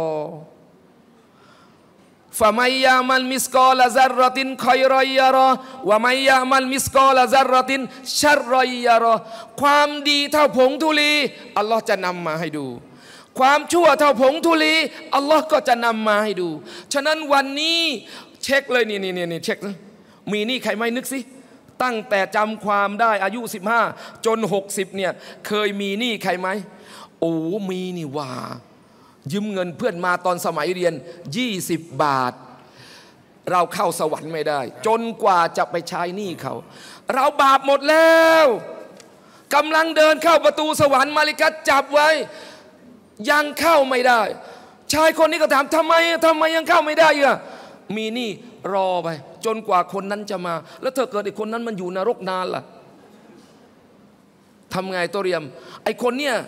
ฟะมัยยะมัลมิสกอลซัรเราะตินค็อยรอยะรอวะมัยยะมัลมิสกอลซัรเราะตินชัรรอยะรอความดีเท่าผงธุลีอัลลอฮ์จะนำมาให้ดูความชั่วเท่าผงธุลีอัลลอฮ์ก็จะนำมาให้ดูฉะนั้นวันนี้เช็คเลยนี่เช็คมีหนี้ใครไม่นึกสิตั้งแต่จำความได้อายุ15จน60เนี่ยเคยมีหนี้ใครไหมโอ้มีนี่ว่ายืมเงินเพื่อนมาตอนสมัยเรียน20 บาทเราเข้าสวรรค์ไม่ได้จนกว่าจะไปใช้หนี้เขาเราบาปหมดแล้วกำลังเดินเข้าประตูสวรรค์มาลิกัตจับไว้ยังเข้าไม่ได้ชายคนนี้ก็ถามทำไมยังเข้าไม่ได้อ่ะมีหนี้รอไปจนกว่าคนนั้นจะมาแล้วเธอเกิดไอ้คนนั้นมันอยู่นรกนานล่ะทำไงตัวเรียมไอ้คนเนี้ย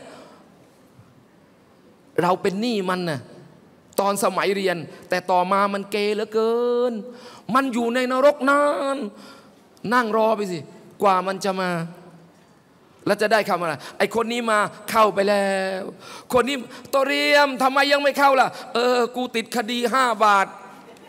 เราเป็นหนี้มันนะตอนสมัยเรียนแต่ต่อมามันเกเหลือเกินมันอยู่ในนรกนานนั่งรอไปสิกว่ามันจะมาแล้วจะได้คำอะไรไอ้คนนี้มาเข้าไปแล้วคนนี้ตัวเรียมทำไมยังไม่เข้าล่ะกูติดคดี5 บาท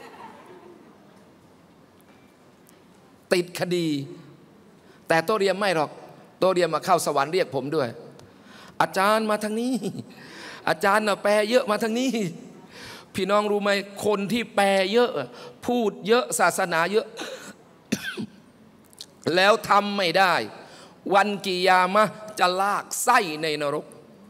ติดคดีแต่ตัวเรียมไม่หรอกตัวเรียมมาเข้าสวรรค์เรียกผมด้วยอาจารย์มาทางนี้อาจารย์น่ะแปลเยอะมาทางนี้พี่น้องรู้ไหมคนที่แปลเยอะพูดเยอะศาสนาเยอะ แล้วทำไม่ได้วันกิยามะห์จะลากไส้ในนรก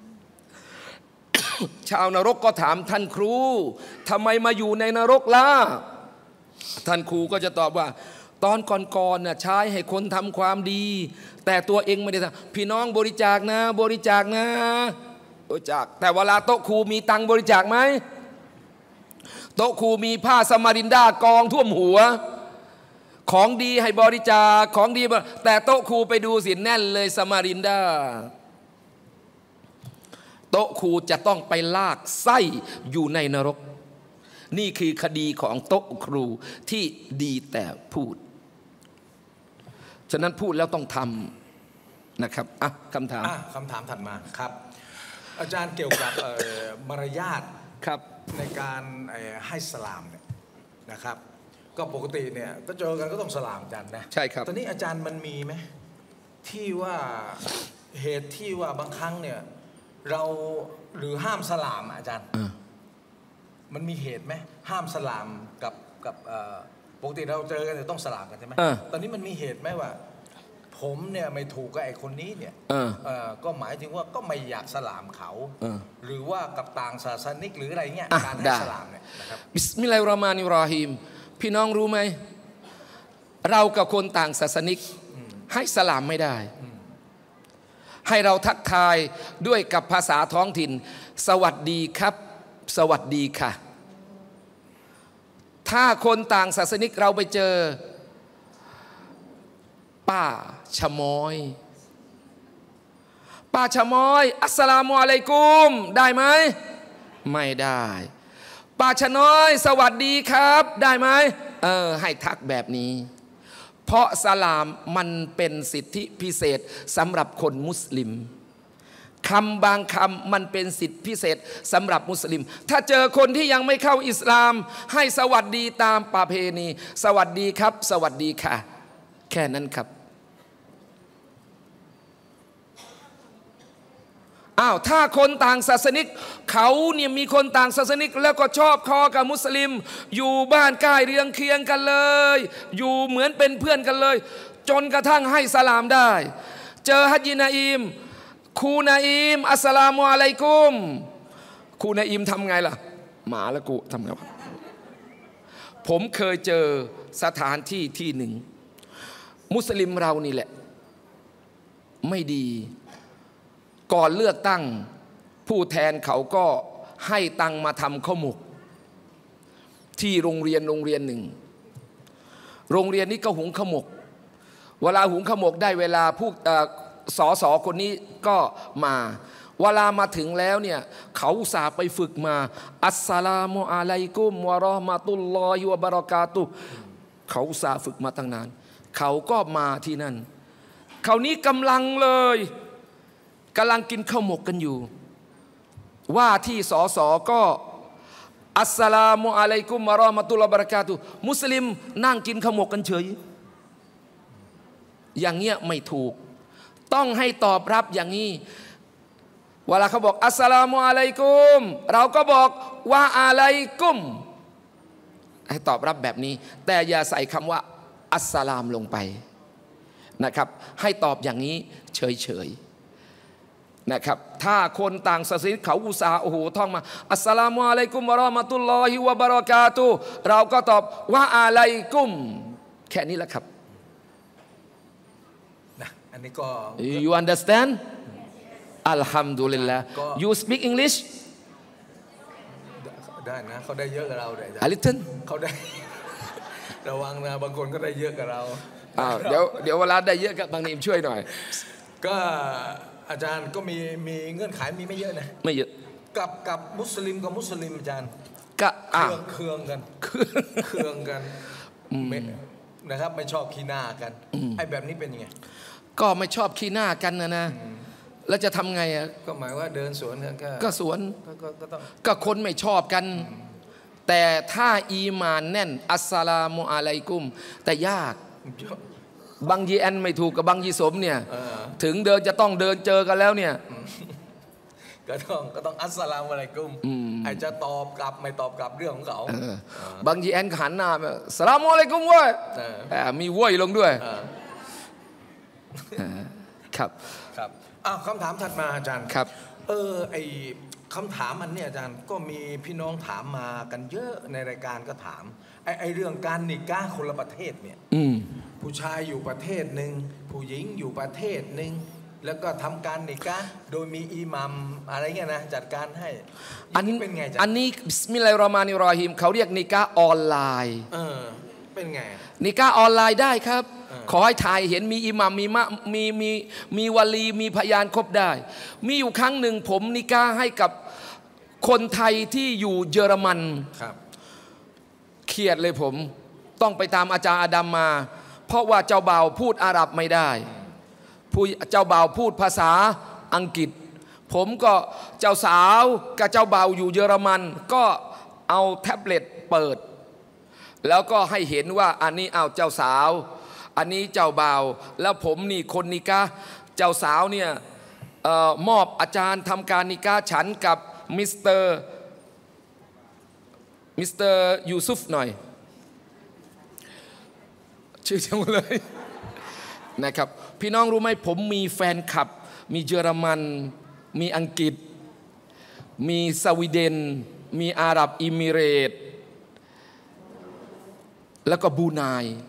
ชาวนรกก็ถามท่านครูทำไมมาอยู่ในนรกล่ะท่านครูก็จะตอบว่าตอนก่อนๆน่ะใช้ให้คนทำความดีแต่ตัวเองไม่ได้ทำพี่น้องบริจาคนะบริจาคแต่เวลาโต๊ะครูมีตังบริจาคไหมโต๊ะครูมีผ้าสมารินดากองท่วมหัวของดีให้บริจาคของดีแต่โต๊ะครูไปดูสิแน่นเลยสมารินดาโต๊ะครูจะต้องไปลากไส้อยู่ในนรกนี่คือคดีของโต๊ะครูที่ดีแต่พูดฉะนั้นพูดแล้วต้องทำนะครับคำถามถัดมาครับอาจารย์เกี่ยวกับมารยาทครับในการให้สลามเนี่ยนะครับก็ปกติเนี่ยก็เจอกันก็ต้องสลามกันนะใช่ครับตอนนี้อาจารย์มันมีไหมที่ว่าเหตุที่ว่าบางครั้งเนี่ยเราหรือห้ามสลามอาจารย์มันมีเหตุไหมห้ามสลามกับปกติเราเจอกันจะต้องสลามกันใช่ไหมตอนนี้มันมีเหตุไหมว่าผมเนี่ยไม่ถูกกับไอ้คนนี้เนี่ยก็หมายถึงว่าก็ไม่อยากสลามเขาหรือว่ากับต่างศาสนิกหรืออะไรเงี้ยการให้สลามเนี่ยนะครับบิสมิลลาฮิรเราะห์มานิรเราะฮีมพี่น้องรู้ไหมเรากับคนต่างศาสนิกให้สลามไม่ได้ให้เราทักทายด้วยกับภาษาท้องถิ่นสวัสดีครับสวัสดีค่ะถ้าคนต่างศาสนิกเราไปเจอป้าชะมอยป้าชะมอยอัสสลามุอะลัยกุมได้ไหมไม่ได้ป้าชะน้อยสวัสดีครับได้ไหมให้ทักแบบนี้เพราะสลามมันเป็นสิทธิพิเศษสำหรับคนมุสลิมคำบางคำมันเป็นสิทธิพิเศษสำหรับมุสลิมถ้าเจอคนที่ยังไม่เข้าอิสลามให้สวัสดีตามประเพณีสวัสดีครับสวัสดีค่ะแค่นั้นครับถ้าคนต่างศาสนิกเขาเนี่ยมีคนต่างศาสนิกแล้วก็ชอบคอกับมุสลิมอยู่บ้านใกล้เรืองเคียงกันเลยอยู่เหมือนเป็นเพื่อนกันเลยจนกระทั่งให้สลามได้เจอฮัจญินาอิมครูนาอิมอัสสลามุอะลัยกุมครูนาอิมทำไงล่ะหมาละกูทำไงวะผมเคยเจอสถานที่ที่หนึ่งมุสลิมเรานี่แหละไม่ดีก่อนเลือกตั้งผู้แทนเขาก็ให้ตังมาทำข้าวหมกที่โรงเรียนหนึ่งโรงเรียนนี้ก็หุงข้าวหมกเวลาหุงข้าวหมกได้เวลาผู้สอคนนี้ก็มาเวลามาถึงแล้วเนี่ยเขาอุตส่าห์ไปฝึกมาอัสสลามุอะลัยกุมวะเราะห์มะตุลลอฮิวะบะเราะกาตุฮ์เขาอุตส่าห์ฝึกมาตั้งนานเขาก็มาที่นั่นเขานี้กำลังกินข้าวหมกกันอยู่ว่าที่สอก็อัสสลามุอะลัยกุมวะเราะห์มะตุลลอฮิวะบะเราะกาตุฮ์มุสลิมนั่งกินข้าวหมกกันเฉยอย่างเงี้ยไม่ถูกต้องให้ตอบรับอย่างนี้เวลาเขาบอกอัสสลามุอะลัยกุมเราก็บอกวะอะลัยกุมให้ตอบรับแบบนี้แต่อย่าใส่คำว่าอัสสลามลงไปนะครับให้ตอบอย่างนี้เฉยๆนะครับถ้าคนต่างศาสนาเขาอุตส่าห์ท่องมาอัสสลามุอะลัยกุมวะเราะห์มะตุลลอฮิวะบะเราะกาตุฮ์เราก็ตอบวะอะลัยกุมแค่นี้แหละครับอันนี้ก็ You understand? Alhamdulillah. You speak English? ได้นะเขาได้เยอะกับเราเลย A little. เขาได้ระวังนะบางคนก็ได้เยอะกับเราเดี๋ยวเวลาได้เยอะกับบางนิมช่วยหน่อยก็อาจารย์ก็มีเงื่อนไขมีไม่เยอะนะไม่เยอะกับมุสลิมกับมุสลิมอาจารย์ก็เคืองกันนะครับไม่ชอบขี้หน้ากันไอ้แบบนี้เป็นยังไงก็ไม่ชอบขี้หน้ากันนะแล้วจะทำไงก็หมายว่าเดินสวนกันก็สวนก็คนไม่ชอบกันแต่ถ้าอีมานแน่นอัสสลามุอะลัยกุมแต่ยากบางยีแอนไม่ถูกกับบางยีสมเนี่ยถึงจะต้องเดินเจอกันแล้วเนี่ยก็ต้องอัสสลามุอะลัยกุมไอจะตอบกลับไม่ตอบกลับเรื่องของเขาบางยีแอนหันหน้าสลามุอะลัยกุมเว้ยมีเว้ยลงด้วยครับคำถามถัดมาอาจารย์ครับไอคำถามอันนี้อาจารย์ก็มีพี่น้องถามมากันเยอะในรายการก็ถามไอเรื่องการนิกะห์คนละประเทศเนี่ยผู้ชายอยู่ประเทศหนึ่งผู้หญิงอยู่ประเทศหนึ่งแล้วก็ทำการนิกะห์โดยมีอิหมัมอะไรเงี้ยนะจัดการให้อันนี้เป็นไงอันนี้บิสมิลลาฮิรเราะห์มานิรเราะฮีมเขาเรียกนิกะห์ออนไลน์เป็นไงนิกะห์ออนไลน์ได้ครับขอให้ถ่ายเห็นมีอิหมัมมีวลีมีพยานครบได้มีอยู่ครั้งหนึ่งผมนิกาให้กับคนไทยที่อยู่เยอรมันเครียดเลยผมต้องไปตามอาจารย์อาดัมมาเพราะว่าเจ้าบ่าวพูดอาหรับไม่ได้เจ้าบ่าวพูดภาษาอังกฤษผมก็เจ้าสาวกับเจ้าบ่าวอยู่เยอรมันก็เอาแท็บเล็ตเปิดแล้วก็ให้เห็นว่าอันนี้เอาเจ้าสาวอันนี้เจ้าบ่าวแล้วผมนี่คนนิกะเจ้าสาวเนี่ยมอบอาจารย์ทำการนิกะฉันกับมิสเตอร์ยูซุฟหน่อยชื่อจังเลยนะครับพี่น้องรู้ไหมผมมีแฟนคลับมีเยอรมันมีอังกฤษมีสวีเดนมีอาหรับอิมิเรตส์แล้วก็บรูไน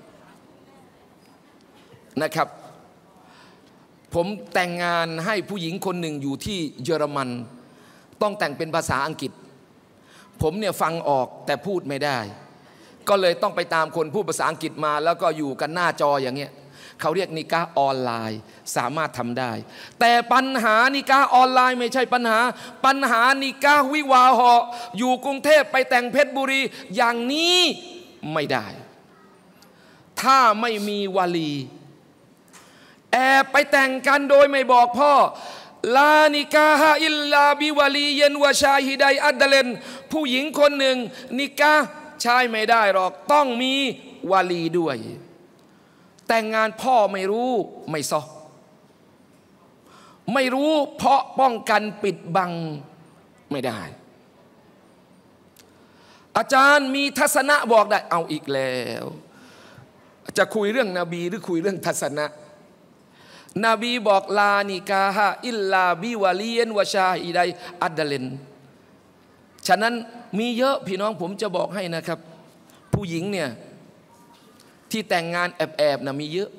นะครับผมแต่งงานให้ผู้หญิงคนหนึ่งอยู่ที่เยอรมันต้องแต่งเป็นภาษาอังกฤษผมเนี่ยฟังออกแต่พูดไม่ได้ก็เลยต้องไปตามคนพูดภาษาอังกฤษมาแล้วก็อยู่กันหน้าจออย่างเงี้ยเขาเรียกนิกะห์ออนไลน์สามารถทำได้แต่ปัญหานิกะห์ออนไลน์ไม่ใช่ปัญหานิกะห์วิวาหะอยู่กรุงเทพไปแต่งเพชรบุรีอย่างนี้ไม่ได้ถ้าไม่มีวาลีแอบไปแต่งกันโดยไม่บอกพ่อลานิกาฮะอิลลาบิวาลีเยนวะชาฮิดัยอัดเลนผู้หญิงคนหนึ่งนิกะห์ใช้ไม่ได้หรอกต้องมีวาลีด้วยแต่งงานพ่อไม่รู้ไม่ซอไม่รู้เพราะป้องกันปิดบังไม่ได้อาจารย์มีทัศนะบอกได้เอาอีกแล้วจะคุยเรื่องนบีหรือคุยเรื่องทัศนะนบีบอกลานิกาฮะอิลลาบิวาลียนวะชาฮิดัยอัดเลนฉะนั้นมีเยอะพี่น้องผมจะบอกให้นะครับผู้หญิงเนี่ยที่แต่งงานแอบๆนะมีเยอะ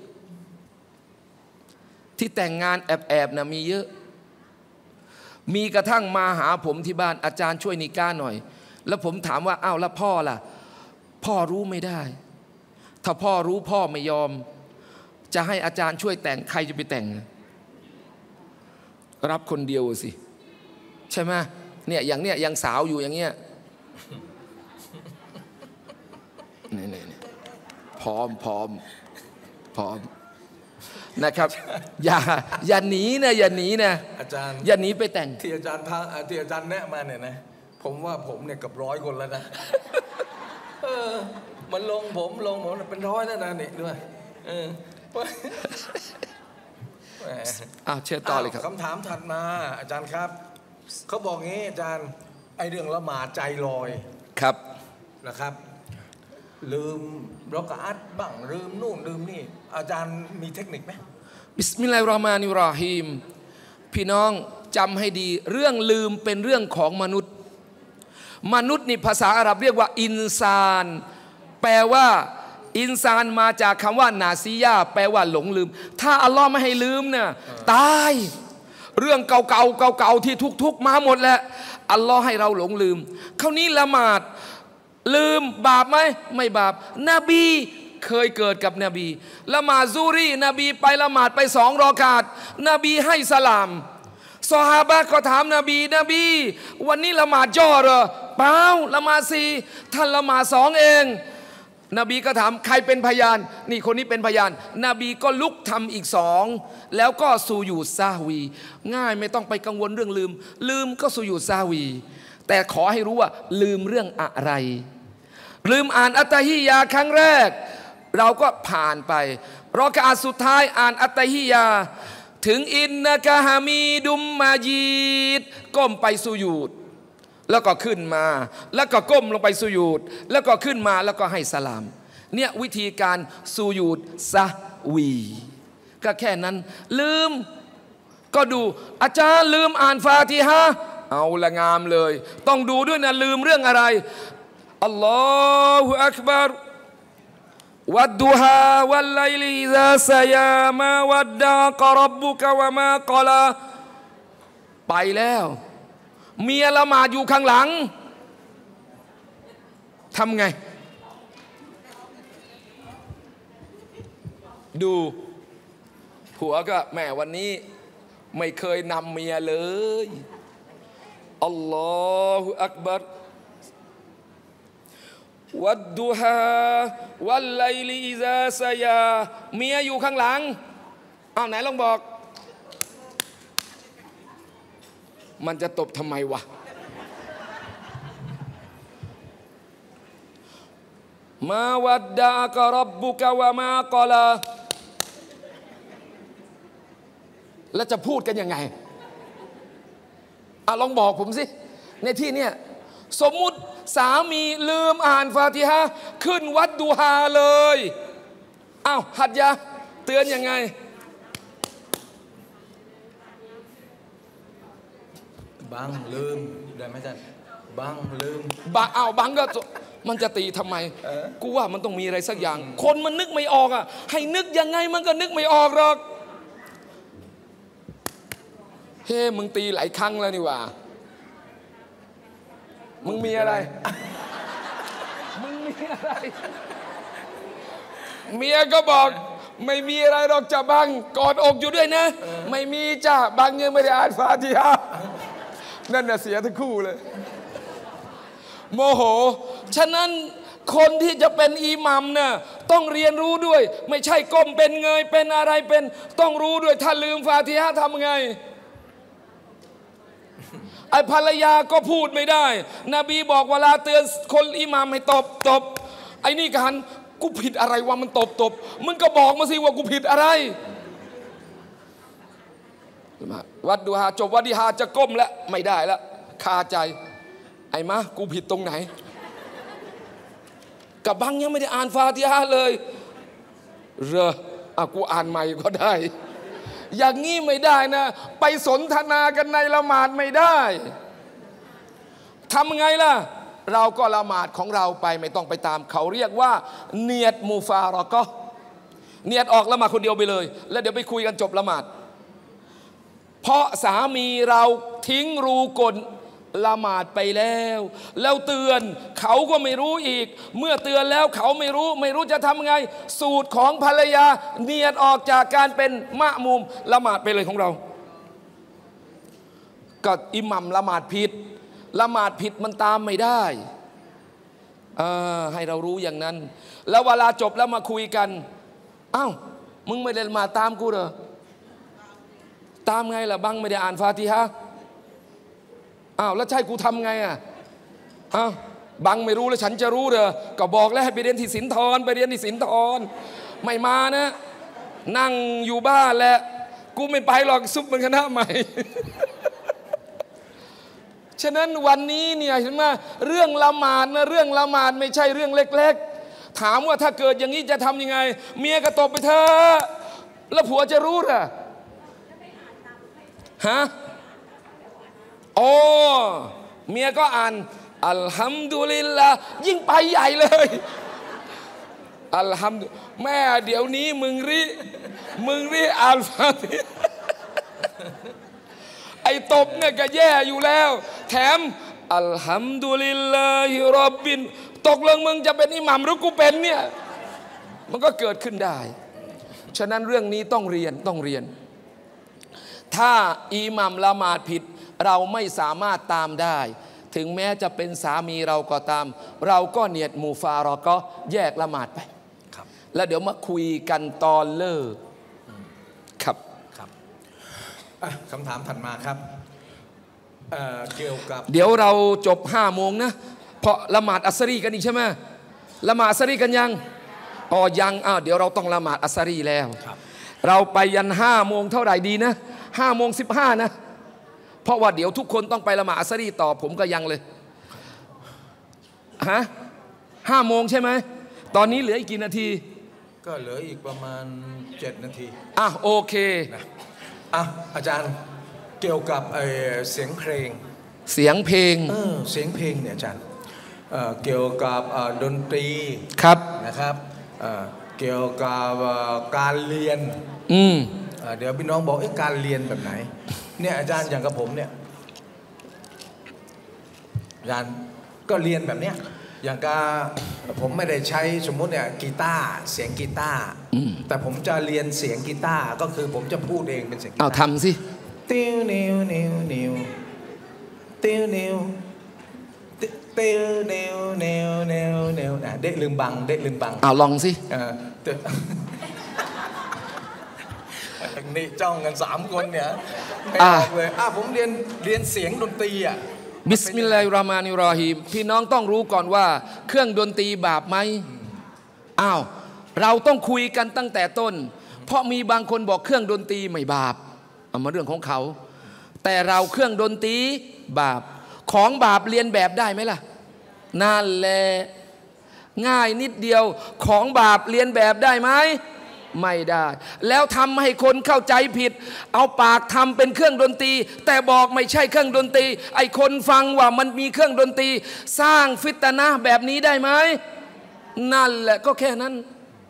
ที่แต่งงานแอบๆนะมีเยอะมีกระทั่งมาหาผมที่บ้านอาจารย์ช่วยนิกาหน่อยแล้วผมถามว่าอ้าวแล้วพ่อล่ะพ่อรู้ไม่ได้ถ้าพ่อรู้พ่อไม่ยอมจะให้อาจารย์ช่วยแต่งใครจะไปแต่งรับคนเดียวสิใช่ไหมเนี่ยอย่างเนี้ยยังสาวอยู่อย่างเงี้ยนี่พร้อมนะครับอย่าหนีนะอย่าหนีนะอาจารย์อย่าหนีไปแต่งที่อาจารย์แนะมาเนี่ยนะผมว่าผมเนี่ยกับ100 คนแล้วนะมันลงผมเป็น100แล้วนะนี่ด้วยเชิญต่อเลยครับคำถามถัดมาอาจารย์ครับเขาบอกงี้อาจารย์ไอเรื่องละหมาดใจลอยครับนะครับลืมเรากะอัดบ้างลืมนู่นลืมนี่อาจารย์มีเทคนิคไหมบิสมิลลาฮิรเราะห์มานิรเราะฮีมพี่น้องจำให้ดีเรื่องลืมเป็นเรื่องของมนุษย์นี่ภาษาอาหรับเรียกว่าอินซานแปลว่าอินซานมาจากคำว่านาซียาแปลว่าหลงลืมถ้าอัลลอฮ์ไม่ให้ลืมเนี่ยตายเรื่องเก่าที่ทุกมาหมดแหละอัลลอฮ์ให้เราหลงลืมคราวนี้ละหมาดลืมบาปไหมไม่บาปนบีเคยเกิดกับนบีละหมาดซูรีนบีไปละหมาดไป2 รอกาตนบีให้สลามซอฮาบะห์ก็ถามนบีวันนี้ละหมาดย่อเหรอเปล่าละหมาด4ท่านละหมาด2เองนบีก็ถามใครเป็นพยานนี่คนนี้เป็นพยานนบีก็ลุกทำอีก2แล้วก็สุญูดซะฮวีง่ายไม่ต้องไปกังวลเรื่องลืมก็สุญูดซะฮวีแต่ขอให้รู้ว่าลืมเรื่องอะไรลืมอ่านอัตตะฮิยาครั้งแรกเราก็ผ่านไปรอกะอะห์สุดท้ายอ่านอัตตะฮิยาถึงอินนะกะฮามีดุมมาจีดก้มไปสุญูดแล้วก็ขึ้นมาแล้วก็ก้มลงไปสุญูดแล้วก็ขึ้นมาแล้วก็ให้สลามเนี่ยวิธีการสุญูดซะวีก็แค่นั้นลืมก็ดูอาจารย์ลืมอ่านฟาติฮะห์เอาละงามเลยต้องดูด้วยนะลืมเรื่องอะไรอัลลอฮุอักบัรวัดดุฮาวัลไลลิอิซาซะยามาวัดดะกะร็อบบุกะวะมากะลาไปแล้วเมียละหมาดอยู่ข้างหลังทำไงดูผัวก็แม่วันนี้ไม่เคยนำเมียเลยอัลลอฮฺอักบัรวัดดูฮาวัลไลลีอิซาซายาเมียอยู่ข้างหลังเอาไหนลองบอกมันจะตบทำไมวะมาวัดดะกะรับบุกะวะมากอลาแล้วจะพูดกันยังไงลองบอกผมสิในที่เนี่ยสมมุติสามีลืมอ่านฟาติฮะห์ขึ้นวัดดูฮาเลยหัดยะเตือนยังไงบังลืมได้ไหมจ๊ะบังลืมบังก็มันจะตีทำไมกูว่ามันต้องมีอะไรสักอย่างคนมันนึกไม่ออกให้นึกยังไงมันก็นึกไม่ออกหรอกเฮ้มึงตีหลายครั้งแล้วนี่ว่ามึงมีอะไรมึงมีอะไรเมียก็บอกไม่มีอะไรหรอกจ้ะบังกอดอกอยู่ด้วยนะไม่มีจ้ะบังยังไม่ได้อ่านฟาติฮะห์นั่นน่ะเสียทั้งคู่เลยโมโหฉะนั้นคนที่จะเป็นอิหมัมเนี่ยต้องเรียนรู้ด้วยไม่ใช่ก้มเป็นเงยเป็นอะไรเป็นต้องรู้ด้วยถ้าลืมฟาติฮะห์ทำไงไอ้ภรรยาก็พูดไม่ได้นบีบอกเวลาเตือนคนอิหมัมให้ตบไอ้นี่กันกูผิดอะไรวะมันตบมึงก็บอกมาสิว่ากูผิดอะไรวัดดูฮาจบวัดดีฮาจะก้มแล้วไม่ได้แล้วคาใจไอ้มะกูผิดตรงไหนกับบังยังไม่ได้อ่านฟาติฮะห์เลยกูอ่านใหม่ก็ได้อย่างนี้ไม่ได้นะไปสนทนากันในละหมาดไม่ได้ทำไงล่ะเราก็ละหมาดของเราไปไม่ต้องไปตามเขาเรียกว่าเนียดมูฟารอกะเนียดออกละหมาดคนเดียวไปเลยแล้วเดี๋ยวไปคุยกันจบละหมาดเพราะสามีเราทิ้งรูกลละหมาดไปแล้วเตือนเขาก็ไม่รู้อีกเมื่อเตือนแล้วเขาไม่รู้จะทำไงสูตรของภรรยาเนียดออกจากการเป็นมะมุมละหมาดไปเลยของเราก็อิหมัมละหมาดผิดมันตามไม่ได้ให้เรารู้อย่างนั้นแล้วเวลาจบแล้วมาคุยกันมึงไม่ได้ละหมาดตามกูเหรอตามไงล่ะบังไม่ได้อ่านฟาติฮะห์แล้วใช่กูทำไงบังไม่รู้แล้วฉันจะรู้เหรอก็บอกแล้วให้ไปเรียนที่สินธรไม่มานะนั่งอยู่บ้านแหละกูไม่ไปหรอกซุปมันคณะใหม่ ฉะนั้นวันนี้เนี่ยเห็นไหมเรื่องละหมาดไม่ใช่เรื่องเล็กๆถามว่าถ้าเกิดอย่างนี้จะทำยังไงเมียก็ตบไปเถอะแล้วผัวจะรู้เหรอเมียก็อ่านอัลฮัมดุลิลลาห์ยิ่งไปใหญ่เลยอัลฮัมดุแม่เดี๋ยวนี้มึงริอ่านฟาติฮะห์ไอ้ตบเนี่ยก็แย่อยู่แล้วแถมอัลฮัมดุลิลลาฮิร็อบบินตกลงมึงจะเป็นอิหมัมหรือกูเป็นเนี่ยมันก็เกิดขึ้นได้ฉะนั้นเรื่องนี้ต้องเรียนถ้าอิหมัมละหมาดผิดเราไม่สามารถตามได้ถึงแม้จะเป็นสามีเราก็ตามเราก็เนียดมูฟารอกะแยกละหมาดไปแล้วเดี๋ยวมาคุยกันตอนเลิกครับคำถามถัดมาครับเกี่ยวกับเดี๋ยวเราจบ5 โมงนะเพราะละหมาดอัสรีกันอีกใช่ไหมละหมาดอัสรีกันยังยังเดี๋ยวเราต้องละหมาดอัสรีแล้วเราไปยัน5 โมงเท่าไหร่ดีนะ5 โมง 15นะเพราะว่าเดี๋ยวทุกคนต้องไปละหมาดอัสรีต่อผมก็ยังเลย5 โมงใช่ไหมตอนนี้เหลืออีกกี่นาทีก็เหลืออีกประมาณ7 นาทีโอเคอาจารย์เกี่ยวกับเสียงเพลงเสียงเพลงเนี่ยอาจารย์เกี่ยวกับดนตรีครับนะครับเกี่ยวกับการเรียนเดี๋ยวพี่น้องบอกการเรียนแบบไหนเนี่ยอาจารย์อย่างกับผมเนี่ยอาจารย์ก็เรียนแบบเนี้ยอย่างก็ผมไม่ได้ใช้สมมุติเนี่ยกีตาร์เสียงกีตาร์แต่ผมจะเรียนเสียงกีตาร์ก็คือผมจะพูดเองเป็นเสียงกีตาร์ทำสิติ้วนิวนิวนิวติ้วนิวติ้วนิวนิวนิวนิวเด็กลืมบังเด็กลืมบังลองสินี่จ้องกัน3 คนเนี่ยไม่ออกเลยผมเรียนเสียงดนตรีบิสมิลลาฮิรเราะห์มานิรเราะฮีมพี่น้องต้องรู้ก่อนว่าเครื่องดนตรีบาปไหมเราต้องคุยกันตั้งแต่ต้นเพราะมีบางคนบอกเครื่องดนตรีไม่บาปมาเรื่องของเขาแต่เราเครื่องดนตรีบาปของบาปเรียนแบบได้ไหมล่ะนั่นแหละง่ายนิดเดียวของบาปเรียนแบบได้ไหมไม่ได้แล้วทำให้คนเข้าใจผิดเอาปากทำเป็นเครื่องดนตรีแต่บอกไม่ใช่เครื่องดนตรีไอ้คนฟังว่ามันมีเครื่องดนตรีสร้างฟิตนะห์แบบนี้ได้ไหมนั่นแหละก็แค่นั้น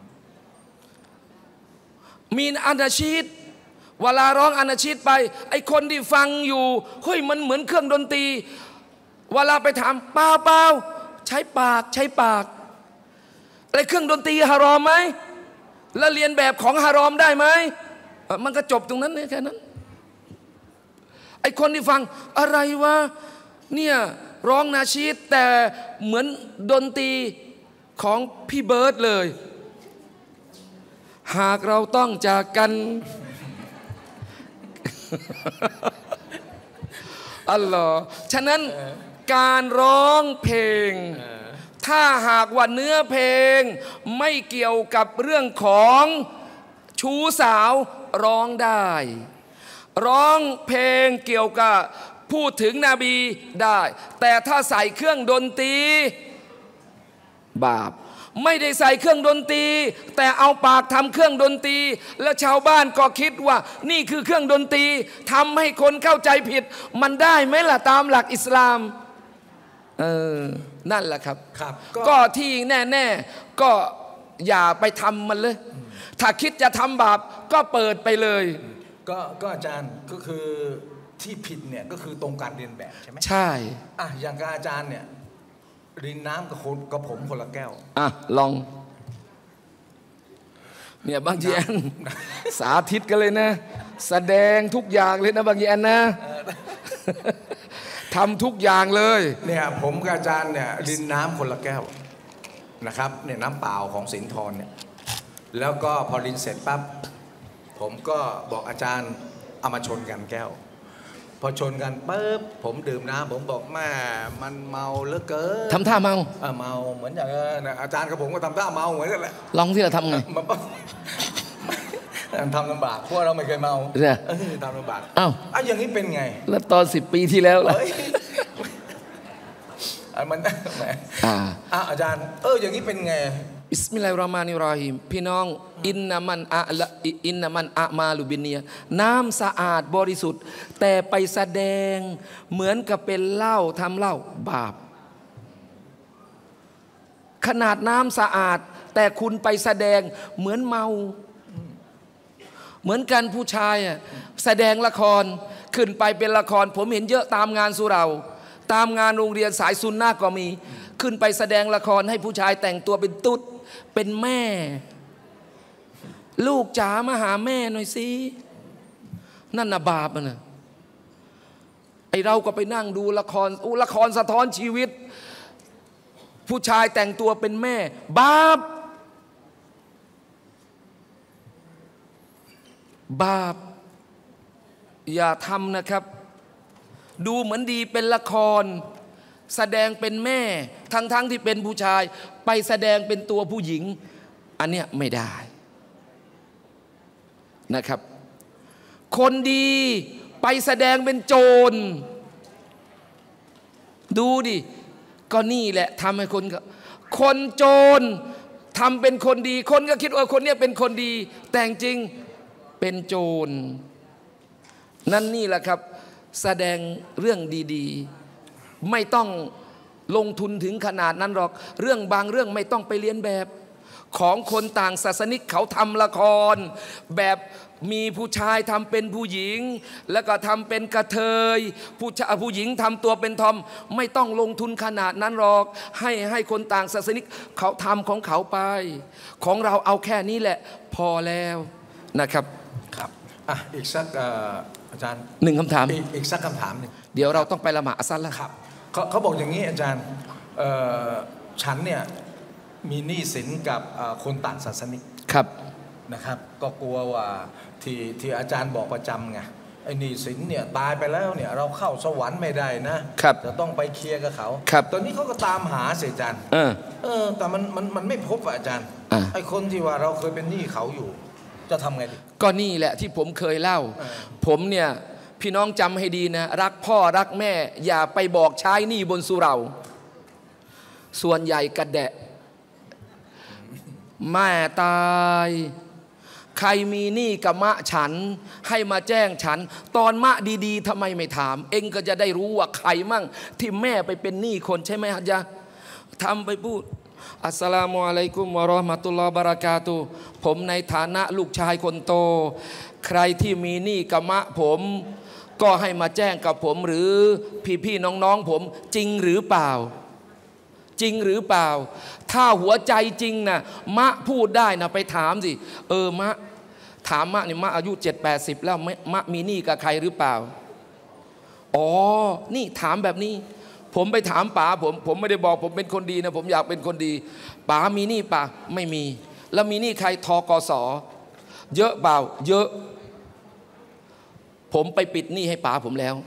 มีอานาชีดเวลาร้องอานาชีดไปไอ้คนที่ฟังอยู่เฮ้ยมันเหมือนเครื่องดนตรีเวลาไปถามเปล่าใช้ปากไอ้เครื่องดนตรีฮารอมไหมแล้วเรียนแบบของฮารอมได้ไหมมันก็จบตรงนั้นแค่นั้นไอ้คนที่ฟังอะไรวะเนี่ยร้องนาชีดแต่เหมือนดนตรีของพี่เบิร์ดเลยหากเราต้องจากกันอัลลอฮ์ฉะนั้นการร้องเพลงถ้าหากว่าเนื้อเพลงไม่เกี่ยวกับเรื่องของชู้สาวร้องได้ร้องเพลงเกี่ยวกับพูดถึงนบีได้แต่ถ้าใส่เครื่องดนตรีบาปไม่ได้ใส่เครื่องดนตรีแต่เอาปากทำเครื่องดนตรีแล้วชาวบ้านก็คิดว่านี่คือเครื่องดนตรีทำให้คนเข้าใจผิดมันได้ไหมล่ะตามหลักอิสลามนั่นแหละครับก็ที่แน่ๆก็อย่าไปทำมันเลยถ้าคิดจะทำบาปก็เปิดไปเลยก็อาจารย์ก็คือที่ผิดเนี่ยก็คือตรงการเรียนแบบใช่ไหมใช่อย่างกับอาจารย์เนี่ยรินน้ำกับผมคนละแก้วลองเนี่ยบางทีอันสาธิตกันเลยนะแสดงทุกอย่างเลยนะบางทีอันนะทำทุกอย่างเลยเนี่ยผมกับอาจารย์เนี่ยรินน้ำคนละแก้วนะครับเนี่ยน้ำเปล่าของสินทรเนี่ยแล้วก็พอรินเสร็จปั๊บผมก็บอกอาจารย์เอามาชนกันแก้วพอชนกันปุ๊บผมดื่มน้ำผมบอกแม่มันเมาเหลือเกินทำท่าเมาเมาเหมือนอย่างอาจารย์กับผมก็ทำท่าเมาเหมือนกันแหละลองที่เราทำไงทำลำบากเพราะเราไม่เคยเมาทำลำบากอย่างนี้เป็นไงแล้วตอน10 ปีที่แล้วล่ะมันแหมอาจารย์อย่างนี้เป็นไงบิสมิลลาฮิรเราะห์มานิรเราะฮีมพี่น้องอินนามันอะมาลุบินเนียน้ำสะอาดบริสุทธิ์แต่ไปแสดงเหมือนกับเป็นเหล้าทำเหล้าบาปขนาดน้ำสะอาดแต่คุณไปแสดงเหมือนเมาเหมือนกันผู้ชายแสดงละครขึ้นไปเป็นละครผมเห็นเยอะตามงานสุเหร่าตามงานโรงเรียนสายซุนนะห์ก็มีขึ้นไปแสดงละครให้ผู้ชายแต่งตัวเป็นตุ๊ดเป็นแม่ลูกจ๋ามาหาแม่หน่อยสินั่นน่ะบาปนะไอเราก็ไปนั่งดูละครละครสะท้อนชีวิตผู้ชายแต่งตัวเป็นแม่บาปอย่าทำนะครับดูเหมือนดีเป็นละครแสดงเป็นแม่ทั้งที่เป็นผู้ชายไปแสดงเป็นตัวผู้หญิงอันเนี้ยไม่ได้นะครับคนดีไปแสดงเป็นโจรดูดิก็นี่แหละทำให้คนโจรทำเป็นคนดีคนก็คิดว่าคนนี้เป็นคนดีแต่จริงเป็นโจรนั่นนี่แหละครับแสดงเรื่องดีๆไม่ต้องลงทุนถึงขนาดนั้นหรอกเรื่องบางเรื่องไม่ต้องไปเรียนแบบของคนต่างศาสนิกเขาทำละครแบบมีผู้ชายทำเป็นผู้หญิงแล้วก็ทำเป็นกระเทยผู้หญิงทำตัวเป็นทอมไม่ต้องลงทุนขนาดนั้นหรอกให้คนต่างศาสนิกเขาทำของเขาไปของเราเอาแค่นี้แหละพอแล้วนะครับครับอีกสักอาจารย์ 1คำถามอีกสักคำถามนึงเดี๋ยวเราต้องไปละหมาดอัสรแล้วครับเขาบอกอย่างนี้อาจารย์ฉันเนี่ยมีหนี้สินกับคนต่างศาสนิกครับนะครับก็กลัวว่าที่อาจารย์บอกประจำไงไอ้หนี้สินเนี่ยตายไปแล้วเนี่ยเราเข้าสวรรค์ไม่ได้นะจะต้องไปเคลียร์กับเขาตอนนี้เขาก็ตามหาเสียอาจารย์แต่มันไม่พบอาจารย์ไอ้คนที่ว่าเราเคยเป็นหนี้เขาอยู่จะทำไงดีก็นี่แหละที่ผมเคยเล่าผมเนี่ยพี่น้องจำให้ดีนะรักพ่อรักแม่อย่าไปบอกใช้หนี้บนสุเหร่าส่วนใหญ่กระแดะแม่ตายใครมีหนี้กับมะฉันให้มาแจ้งฉันตอนมะดีๆทำไมไม่ถามเองก็จะได้รู้ว่าใครมั่งที่แม่ไปเป็นหนี้คนใช่ไหมฮะจ๊ะทำไปพูดอัสสลามุอะลัยกุมวะเราะห์มะตุลลอฮิวะบะเราะกาตุฮ์ผมในฐานะลูกชายคนโตใครที่มีหนี้กับมะผมก็ให้มาแจ้งกับผมหรือพี่ๆน้องๆผมจริงหรือเปล่าจริงหรือเปล่าถ้าหัวใจจริงนะมะพูดได้นะไปถามสิมะถามมะนี่มะอายุ7-80แล้วมะมีหนี้กับใครหรือเปล่าอ๋อนี่ถามแบบนี้ผมไปถามป๋าผมไม่ได้บอกผมเป็นคนดีนะผมอยากเป็นคนดีป๋ามีหนี้ป่ะไม่มีแล้วมีหนี้ใครทกสเยอะเปล่าเยอะผมไปปิดหนี้ให้ป๋าผมแล้ว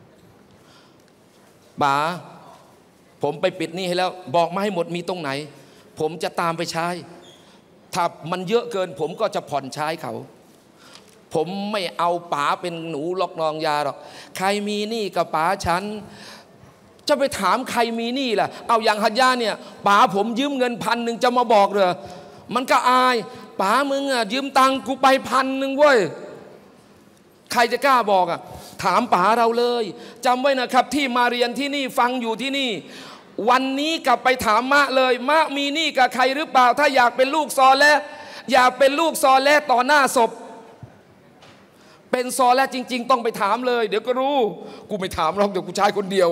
ป๋าผมไปปิดหนี้ให้แล้วบอกมาให้หมดมีตรงไหนผมจะตามไปใช้ถ้ามันเยอะเกินผมก็จะผ่อนใช้เขาผมไม่เอาป๋าเป็นหนูล็อกนองยาหรอกใครมีหนี้กับป๋าฉันจะไปถามใครมีหนี้ล่ะเอาอย่างฮัจญาเนี่ยป๋าผมยืมเงิน1,000จะมาบอกเหรอมันก็อายป๋ามึงอ่ะยืมตังกูไป1,000เว้ยใครจะกล้าบอกอ่ะถามป๋าเราเลยจำไว้นะครับที่มาเรียนที่นี่ฟังอยู่ที่นี่วันนี้กลับไปถามมะเลยมะมีหนี้กับใครหรือเปล่าถ้าอยากเป็นลูกซอและอยากเป็นลูกซอและต่อหน้าศพเป็นซอและจริงๆต้องไปถามเลยเดี๋ยวก็รู้กูไม่ถามหรอกเดี๋ยวกูชายคนเดียว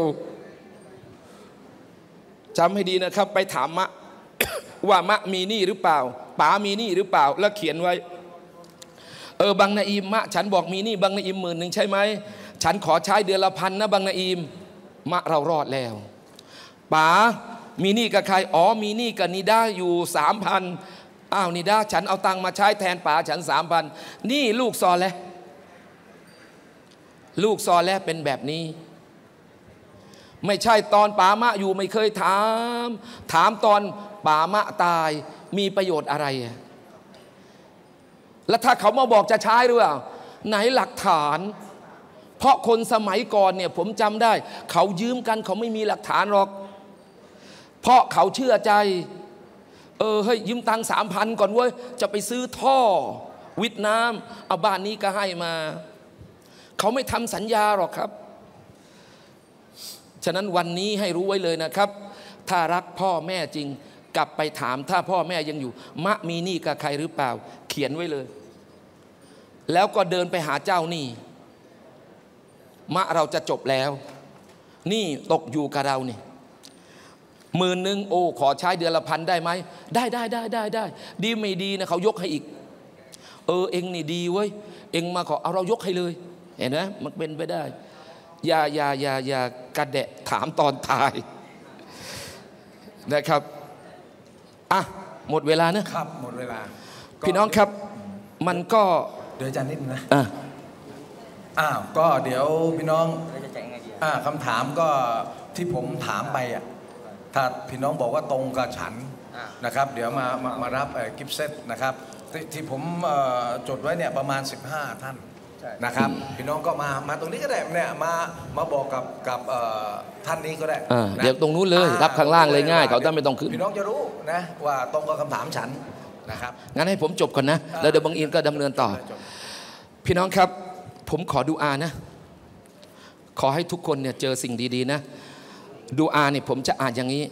จำให้ดีนะครับไปถามมะ ว่ามะมีหนี้หรือเปล่าป๋ามีหนี้หรือเปล่าแล้วเขียนไว้บางนาอิมมะฉันบอกมีหนี้บางนาอิม10,000ใช่ไหมฉันขอใช้เดือนละ1,000นะบางนาอิมมะเรารอดแล้วป๋ามีหนี้กับใครอ๋อมีหนี้กับนิดาอยู่3,000อ้าวนิดาฉันเอาตังค์มาใช้แทนป๋าฉัน3,000นี่ลูกซอและลูกซอและเป็นแบบนี้ไม่ใช่ตอนป๋ามะอยู่ไม่เคยถามตอนป๋ามะตายมีประโยชน์อะไรแล้วถ้าเขามาบอกจะใช้หรือเปล่าไหนหลักฐานเพราะคนสมัยก่อนเนี่ยผมจำได้เขายืมกันเขาไม่มีหลักฐานหรอกเพราะเขาเชื่อใจเฮ้ยยืมตังค์3,000ก่อนเว้ยจะไปซื้อท่อวิทน้ำเอาบ้านนี้ก็ให้มาเขาไม่ทำสัญญาหรอกครับฉะนั้นวันนี้ให้รู้ไว้เลยนะครับถ้ารักพ่อแม่จริงกลับไปถามถ้าพ่อแม่ยังอยู่มะมีหนี้กับใครหรือเปล่าเขียนไว้เลยแล้วก็เดินไปหาเจ้าหนี้มะเราจะจบแล้วหนี้ตกอยู่กับเรานี่10,000โอ้ขอใช้เดือนละ1,000ได้ไหมได้ดีไม่ดีนะเขายกให้อีกเองนี่ดีเว้ยเองมาขอเอาเรายกให้เลยเห็นไหมมันเป็นไปได้อย่ากระแดะถามตอนตายนะครับหมดเวลานะครับหมดเวลาพี่น้องครับมันก็เดี๋ยวอาจารย์นิดนึงนะก็เดี๋ยวพี่น้องคำถามก็ที่ผมถามไปถ้าพี่น้องบอกว่าตรงกับฉันนะครับเดี๋ยวมารับกิฟต์เซตนะครับที่ผมจดไว้เนี่ยประมาณ15ท่านนะครับพี่น้องก็มาตรงนี้ก็ได้เนี่ยมาบอกกับท่านนี้ก็ได้เดี๋ยวตรงนู้นเลยรับข้างล่างเลยง่ายเขาจะไม่ต้องขึ้นพี่น้องจะรู้นะว่าตรงกับคำถามฉันนะครับงั้นให้ผมจบก่อนนะแล้วเดี๋ยวบางอินก็ดำเนินต่อพี่น้องครับผมขอดุอานะขอให้ทุกคนเนี่ยเจอสิ่งดีๆนะดุอาเนี่ยผมจะอ่านอย่างนี้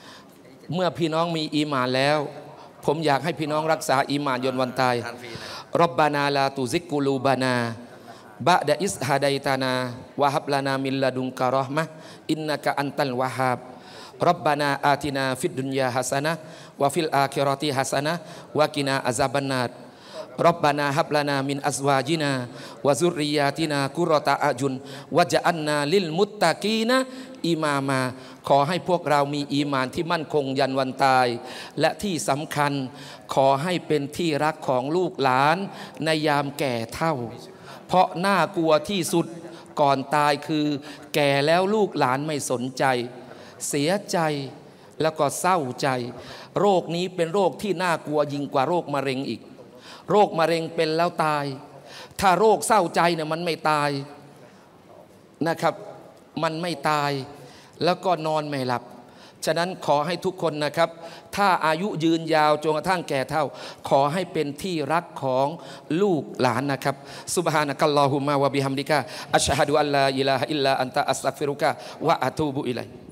เมื่อพี่น้องมีอีหม่านแล้วผมอยากให้พี่น้องรักษาอีหม่านจนวันตายร็อบบานาลาตุซิกกุลูบานาบะดะอิสฮาดัยตานาวะฮับลานามิลลาดุนกะเราะห์มะฮ์อินนะกะอันตัลวะฮาบร็อบบานาอาตินาฟิดดุนยาฮัสนะวะฟิลอาคิเราะติฮัสนะวะกินาอะซาบันนารร็อบบานาฮับลานามินอัซวาจินาวะซุรริยาตินากุรอตะอะจุนวะญะอันนาลิลมุตตะกีนะอิมามาขอให้พวกเรามีอีมานที่มั่นคงยันวันตายและที่สำคัญขอให้เป็นที่รักของลูกหลานในยามแก่เฒ่าเพราะน่ากลัวที่สุดก่อนตายคือแก่แล้วลูกหลานไม่สนใจเสียใจแล้วก็เศร้าใจโรคนี้เป็นโรคที่น่ากลัวยิ่งกว่าโรคมะเร็งอีกโรคมะเร็งเป็นแล้วตายถ้าโรคเศร้าใจเนี่ยมันไม่ตายนะครับมันไม่ตายแล้วก็นอนไม่หลับฉะนั้นขอให้ทุกคนนะครับถ้าอายุยืนยาวจนกระทั่งแก่เฒ่าขอให้เป็นที่รักของลูกหลานนะครับซุบฮานะกัลลอฮุมะวะบิฮัมดิกะอัชฮะดุอัลลาอิลาฮะอิลลาอันตะอัสตัฆฟิรุกะวะอะตูบุอิลัย